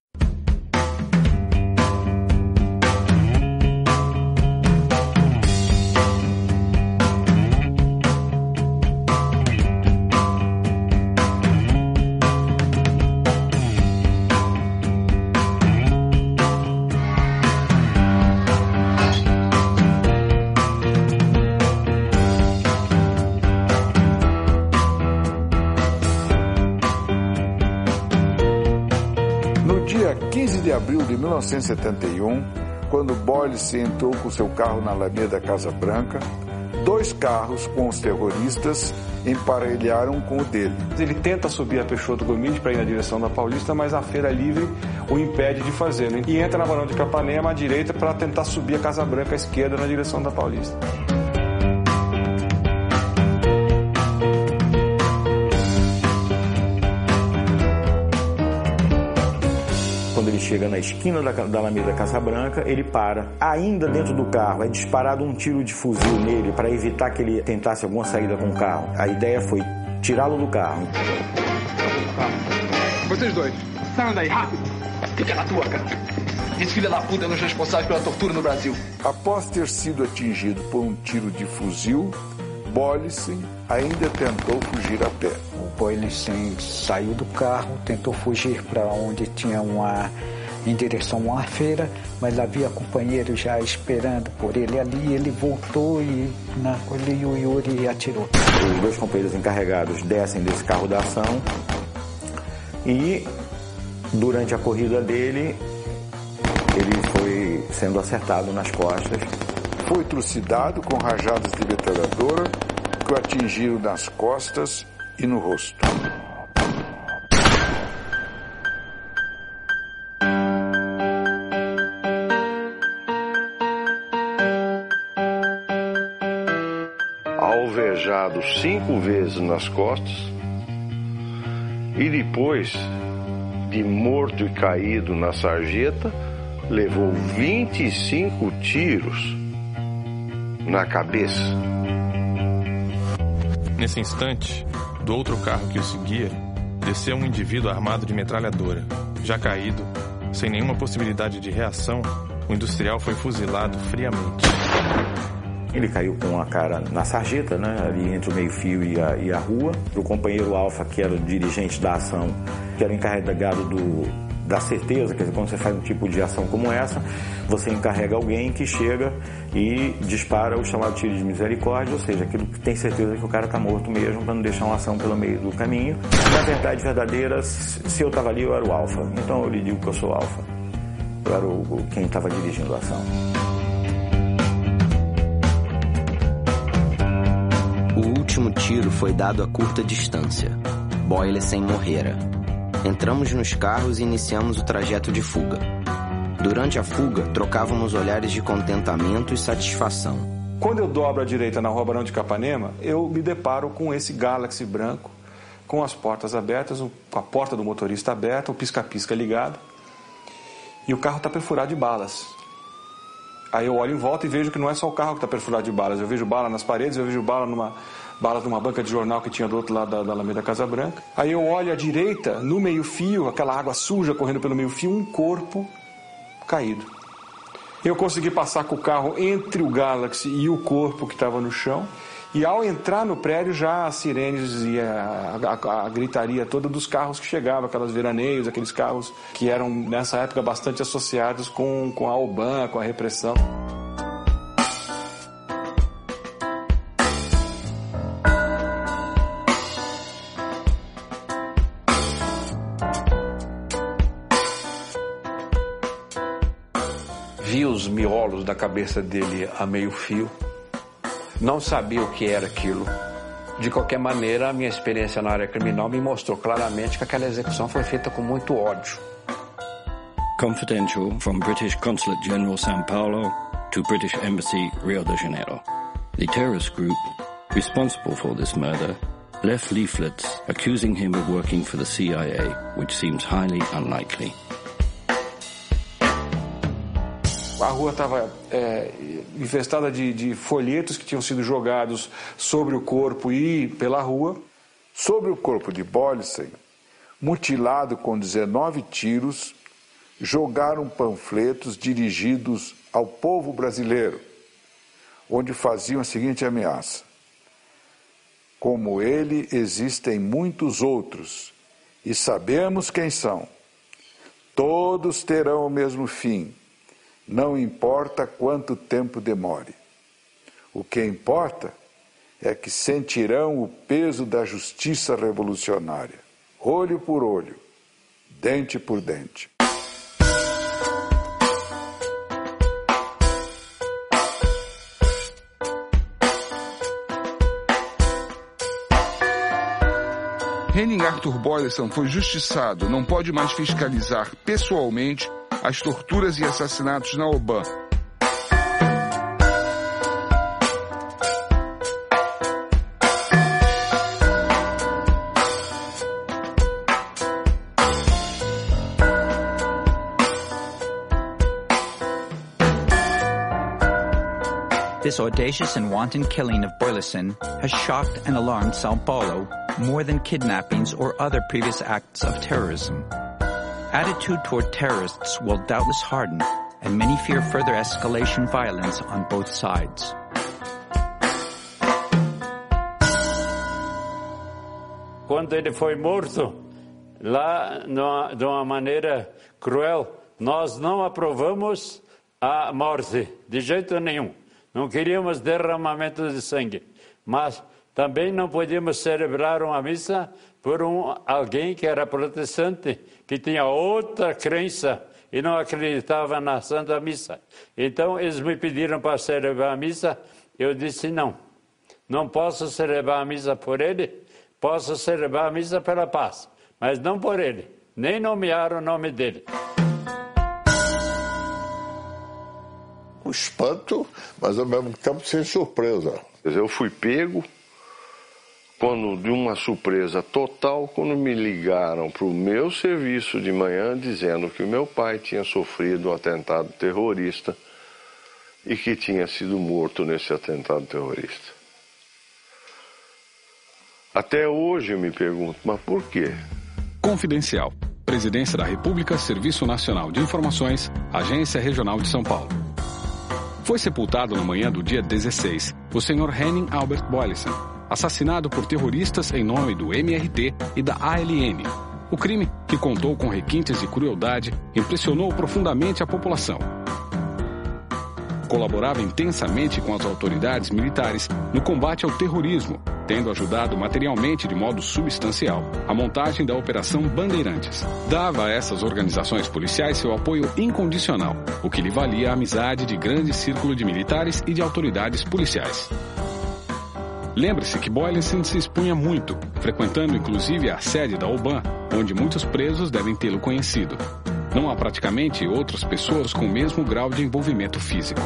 quinze de abril de mil novecentos e setenta e um, quando Boylenssen entrou com seu carro na Alameda Casa Branca, dois carros com os terroristas emparelharam com o dele. Ele tenta subir a Peixoto Gomes para ir na direção da Paulista, mas a Feira Livre o impede de fazê-lo. E entra na Barão de Capanema à direita para tentar subir a Casa Branca à esquerda na direção da Paulista. Quando ele chega na esquina da, da Alameda Casa Branca, ele para. Ainda dentro do carro, é disparado um tiro de fuzil nele para evitar que ele tentasse alguma saída com o carro. A ideia foi tirá-lo do carro. Vocês dois, saiam daí, rápido. Fica na tua, cara. Esse filho da puta é um dos responsáveis pela tortura no Brasil. Após ter sido atingido por um tiro de fuzil, Boylenssen ainda tentou fugir a pé. O Boylenssen saiu do carro, tentou fugir para onde tinha uma, em direção a uma feira, mas havia companheiros já esperando por ele ali. Ele voltou e na ele, o Yuri atirou. Os dois companheiros encarregados descem desse carro da ação e durante a corrida dele, ele foi sendo acertado nas costas. Foi trucidado com rajadas de metralhadora que o atingiram nas costas e no rosto. Alvejado cinco vezes nas costas e depois de morto e caído na sarjeta, levou vinte e cinco tiros na cabeça. Nesse instante, do outro carro que o seguia, desceu um indivíduo armado de metralhadora. Já caído, sem nenhuma possibilidade de reação, o industrial foi fuzilado friamente. Ele caiu com a cara na sarjeta, né, ali entre o meio-fio e a, e a rua. O companheiro Alfa, que era o dirigente da ação, que era o encarregado do, da certeza, quer dizer, quando você faz um tipo de ação como essa, você encarrega alguém que chega e dispara o chamado tiro de misericórdia, ou seja, aquilo que tem certeza que o cara está morto mesmo, para não deixar uma ação pelo meio do caminho. Na verdade verdadeira, se eu estava ali, eu era o Alfa. Então eu lhe digo que eu sou Alfa. Eu era o, quem estava dirigindo a ação. O último tiro foi dado a curta distância. Boylessen morrera. Entramos nos carros e iniciamos o trajeto de fuga. Durante a fuga, trocávamos olhares de contentamento e satisfação. Quando eu dobro à direita na Rua Barão de Capanema, eu me deparo com esse Galaxy branco, com as portas abertas, a porta do motorista aberta, o pisca-pisca ligado, e o carro está perfurado de balas. Aí eu olho em volta e vejo que não é só o carro que está perfurado de balas. Eu vejo bala nas paredes, eu vejo bala numa, balas numa banca de jornal que tinha do outro lado da, da Alameda Casa Branca. Aí eu olho à direita, no meio-fio, aquela água suja correndo pelo meio-fio, um corpo caído. Eu consegui passar com o carro entre o Galaxy e o corpo que estava no chão. E ao entrar no prédio, já as sirenes e a, a, a gritaria toda dos carros que chegavam, aquelas veraneios, aqueles carros que eram, nessa época, bastante associados com, com a Oban, com a repressão. Vi os miolos da cabeça dele a meio fio. Não sabia o que era aquilo. De qualquer maneira, a minha experiência na área criminal me mostrou claramente que aquela execução foi feita com muito ódio. Confidential from British Consulate General São Paulo to British Embassy, Rio de Janeiro. The terrorist group responsible for this murder left leaflets accusing him of working for the C I A, which seems highly unlikely. A rua estava é, infestada de, de folhetos que tinham sido jogados sobre o corpo e pela rua. Sobre o corpo de Boylessen, mutilado com dezenove tiros, jogaram panfletos dirigidos ao povo brasileiro, onde faziam a seguinte ameaça: como ele, existem muitos outros, e sabemos quem são. Todos terão o mesmo fim. Não importa quanto tempo demore. O que importa é que sentirão o peso da justiça revolucionária, olho por olho, dente por dente. Henning Arthur Boylessen foi justiçado, não pode mais fiscalizar pessoalmente as torturas e assassinatos na Oban. This audacious and wanton killing of Boylessen has shocked and alarmed Sao Paulo more than kidnappings or other previous acts of terrorism. Attitude toward terrorists will doubtless harden, and many fear further escalation violence on both sides. Quando ele foi morto, lá numa, de uma maneira cruel, nós não aprovamos a morte, de jeito nenhum. Não queríamos derramamento de sangue, mas Também não podíamos celebrar uma missa por um, alguém que era protestante, que tinha outra crença e não acreditava na Santa Missa. Então, eles me pediram para celebrar a missa, eu disse não. Não posso celebrar a missa por ele, posso celebrar a missa pela paz, mas não por ele, nem nomear o nome dele. O espanto, mas ao mesmo tempo sem surpresa. Eu fui pego quando, de uma surpresa total, quando me ligaram para o meu serviço de manhã dizendo que o meu pai tinha sofrido um atentado terrorista e que tinha sido morto nesse atentado terrorista. Até hoje eu me pergunto, mas por quê? Confidencial. Presidência da República, Serviço Nacional de Informações, Agência Regional de São Paulo. Foi sepultado na manhã do dia dezesseis o senhor Henning Albert Boylissen, assassinado por terroristas em nome do M R T e da A L N. O crime, que contou com requintes de crueldade, impressionou profundamente a população. Colaborava intensamente com as autoridades militares no combate ao terrorismo, tendo ajudado materialmente de modo substancial a montagem da Operação Bandeirantes. Dava a essas organizações policiais seu apoio incondicional, o que lhe valia a amizade de grande círculo de militares e de autoridades policiais. Lembre-se que Boylissen se expunha muito, frequentando inclusive a sede da OBAN, onde muitos presos devem tê-lo conhecido. Não há praticamente outras pessoas com o mesmo grau de envolvimento físico.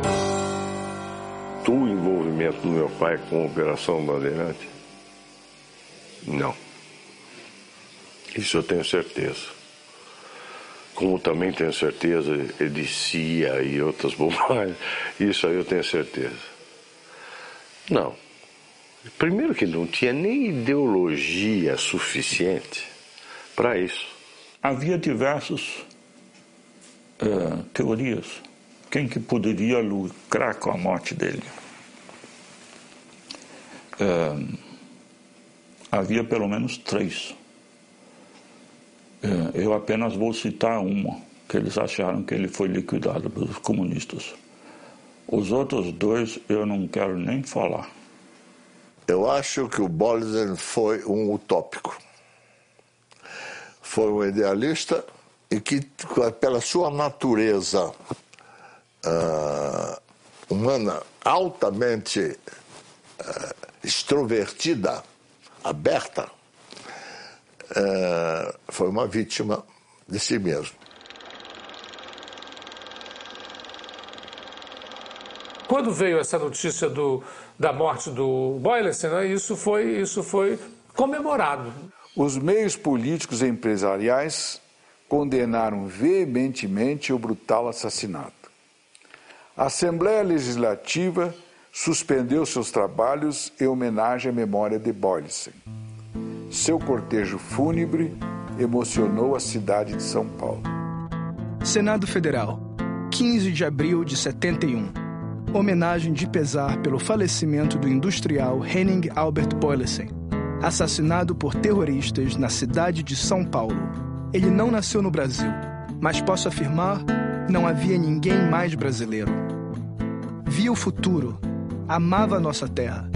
O envolvimento do meu pai com a Operação Bandeirante? Não. Isso eu tenho certeza. Como também tenho certeza de C I A e outras bobagens, isso aí eu tenho certeza. Não. Primeiro que não tinha nem ideologia suficiente para isso. Havia diversas uh, teorias. Quem que poderia lucrar com a morte dele? Uh, havia pelo menos três. Uh, eu apenas vou citar uma, que eles acharam que ele foi liquidado pelos comunistas. Os outros dois eu não quero nem falar. Eu acho que o Boylissen foi um utópico. Foi um idealista e que, pela sua natureza uh, humana altamente uh, extrovertida, aberta, uh, foi uma vítima de si mesmo. Quando veio essa notícia do, da morte do Boylissen, né, isso foi, isso foi comemorado. Os meios políticos e empresariais condenaram veementemente o brutal assassinato. A Assembleia Legislativa suspendeu seus trabalhos em homenagem à memória de Boylissen. Seu cortejo fúnebre emocionou a cidade de São Paulo. Senado Federal, quinze de abril de setenta e um. Homenagem de pesar pelo falecimento do industrial Henning Albert Boylissen, assassinado por terroristas na cidade de São Paulo. Ele não nasceu no Brasil, mas posso afirmar, não havia ninguém mais brasileiro. Via o futuro, amava a nossa terra.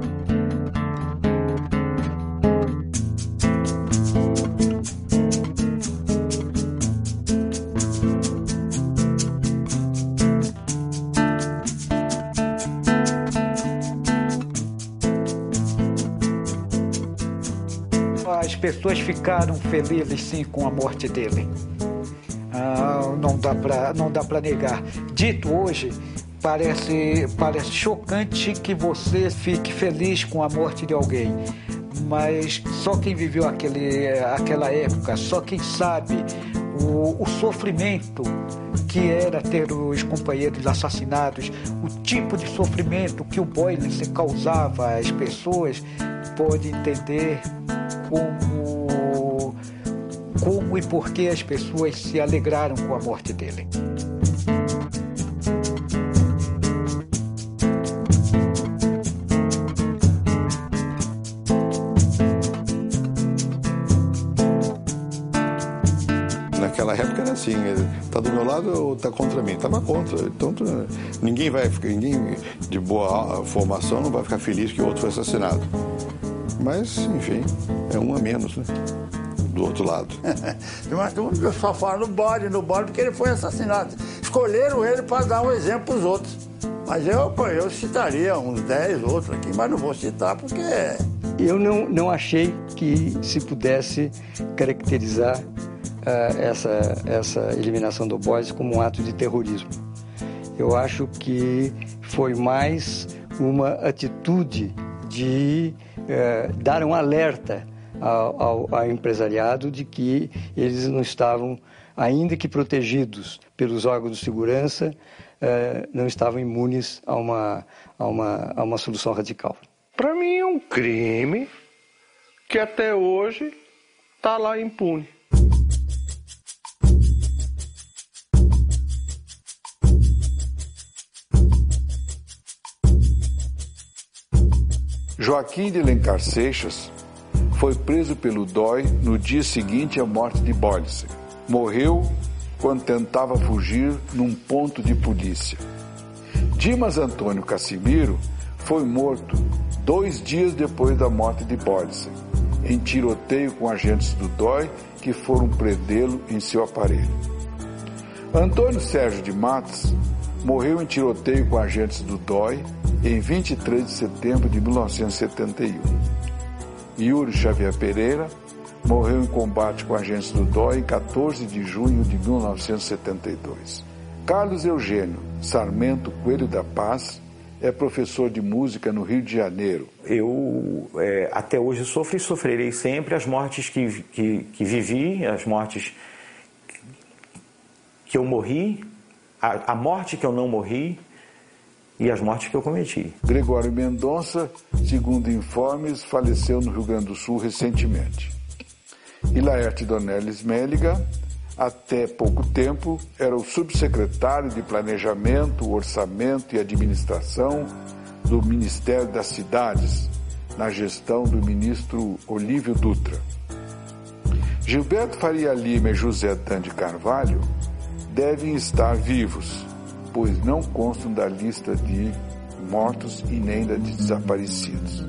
As pessoas ficaram felizes, sim, com a morte dele. Ah, não dá para não dá para negar. Dito hoje, parece, parece chocante que você fique feliz com a morte de alguém. Mas só quem viveu aquele, aquela época, só quem sabe o, o sofrimento que era ter os companheiros assassinados, o tipo de sofrimento que o Boylissen causava às pessoas, pode entender como, como e por que as pessoas se alegraram com a morte dele. naquela época era assim, está do meu lado ou está contra mim? Estava contra. Então ninguém vai ficar, ninguém de boa formação não vai ficar feliz que o outro foi assassinado. Mas, enfim, é um a menos, né? Do outro lado. Mas o pessoal fala no bode, no bode, porque ele foi assassinado. Escolheram ele para dar um exemplo para os outros. Mas eu, eu citaria uns dez outros aqui, mas não vou citar porque... Eu não, não achei que se pudesse caracterizar uh, essa, essa eliminação do Boyce como um ato de terrorismo. Eu acho que foi mais uma atitude de uh, dar um alerta ao, ao, ao empresariado de que eles não estavam, ainda que protegidos pelos órgãos de segurança, uh, não estavam imunes a uma, a uma, a uma solução radical. Para mim é um crime que até hoje está lá impune. Joaquim de Alencar Seixas foi preso pelo D O I no dia seguinte à morte de Boyce. Morreu quando tentava fugir num ponto de polícia. Dimas Antônio Cassimiro foi morto dois dias depois da morte de Boyce, em tiroteio com agentes do D O I que foram prendê-lo em seu aparelho. Antônio Sérgio de Matos morreu em tiroteio com agentes do D O I em vinte e três de setembro de mil novecentos e setenta e um. Yuri Xavier Pereira morreu em combate com agentes do D O I em quatorze de junho de mil novecentos e setenta e dois. Carlos Eugênio Sarmento Coelho da Paz é professor de música no Rio de Janeiro. Eu é, até hoje sofro e sofrerei sempre as mortes que, que, que vivi, as mortes que eu morri, a, a morte que eu não morri e as mortes que eu cometi. Gregório Mendonça, segundo informes, faleceu no Rio Grande do Sul recentemente. E Laerte Dornelles Méliga, até pouco tempo, era o subsecretário de Planejamento, Orçamento e Administração do Ministério das Cidades, na gestão do ministro Olívio Dutra. Gilberto Faria Lima e José Dan de Carvalho devem estar vivos, pois não constam da lista de mortos e nem da de desaparecidos.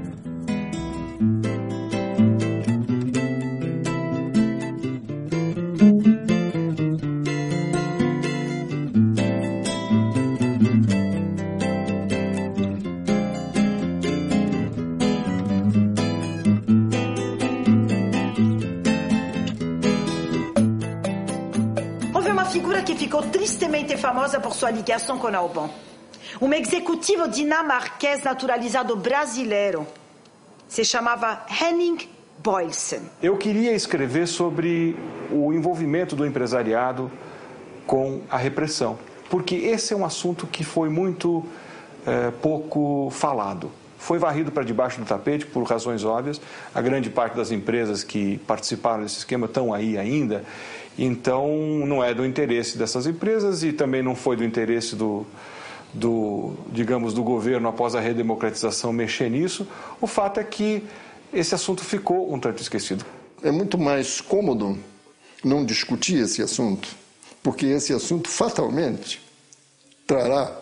Famosa por sua ligação com Albon. Um executivo dinamarquês naturalizado brasileiro. Se chamava Henning Boysen. Eu queria escrever sobre o envolvimento do empresariado com a repressão, porque esse é um assunto que foi muito é, pouco falado. Foi varrido para debaixo do tapete por razões óbvias. A grande parte das empresas que participaram desse esquema estão aí ainda. Então, não é do interesse dessas empresas e também não foi do interesse do, do, digamos, do governo após a redemocratização mexer nisso. O fato é que esse assunto ficou um tanto esquecido. É muito mais cômodo não discutir esse assunto, porque esse assunto fatalmente trará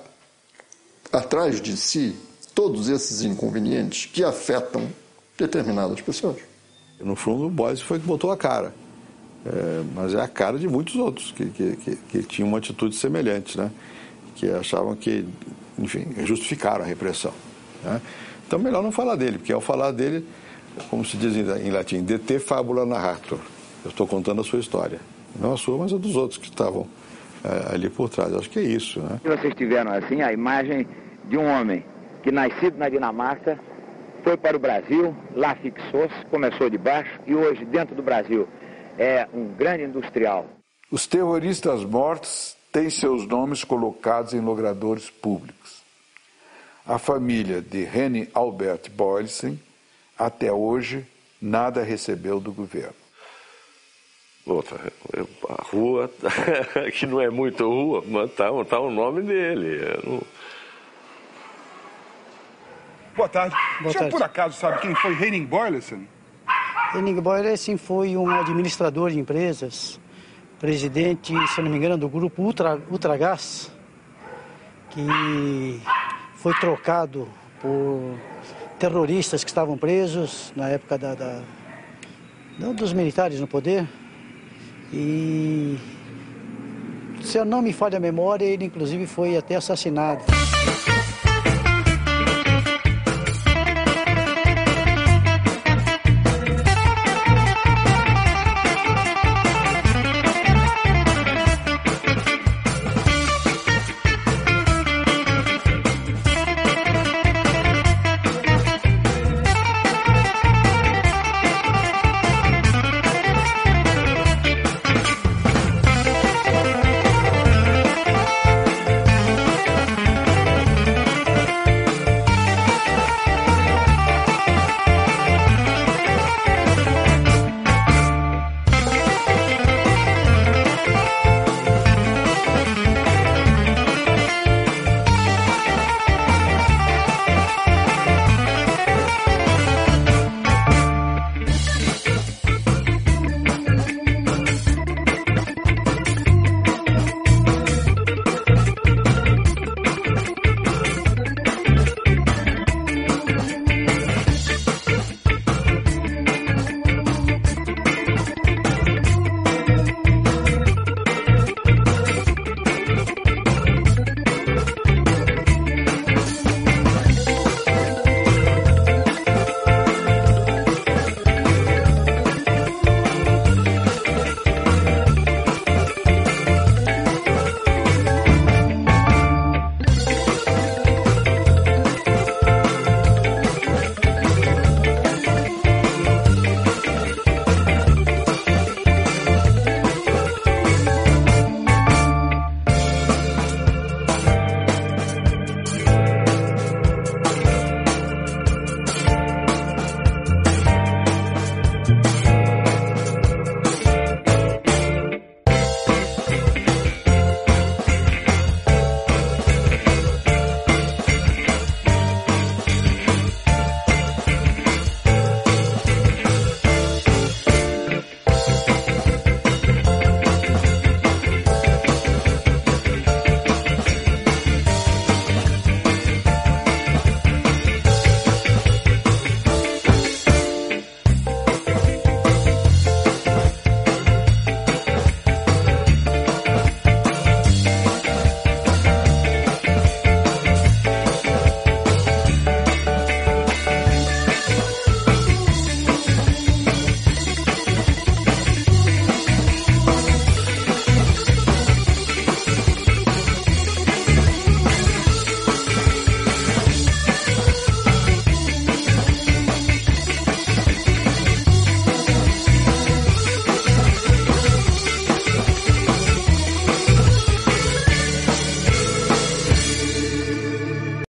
atrás de si todos esses inconvenientes que afetam determinadas pessoas. No fundo, o Boyce foi que botou a cara. É, mas é a cara de muitos outros que, que, que, que tinham uma atitude semelhante, né? Que achavam que, enfim, justificaram a repressão, né? Então, melhor não falar dele, porque ao falar dele, como se diz em latim, de te fabula narrator. Eu estou contando a sua história. Não a sua, mas a dos outros que estavam é, ali por trás. Eu acho que é isso, né? Vocês tiveram, assim, a imagem de um homem que, nascido na Dinamarca, foi para o Brasil, lá fixou-se, começou de baixo e hoje, dentro do Brasil, é um grande industrial. Os terroristas mortos têm seus nomes colocados em logradouros públicos. A família de Henning Albert Boyce, até hoje, nada recebeu do governo. Outra, a rua, que não é muito rua, mas está tá o nome dele. Não... Boa tarde. Boa o senhor, tarde. por acaso, sabe quem foi Henning Boyce? Henning Boyce foi um administrador de empresas presidente, se não me engano, do grupo Ultra, Ultragás, que foi trocado por terroristas que estavam presos na época da, da, não dos militares no poder. E, se eu não me falha a memória, ele inclusive foi até assassinado.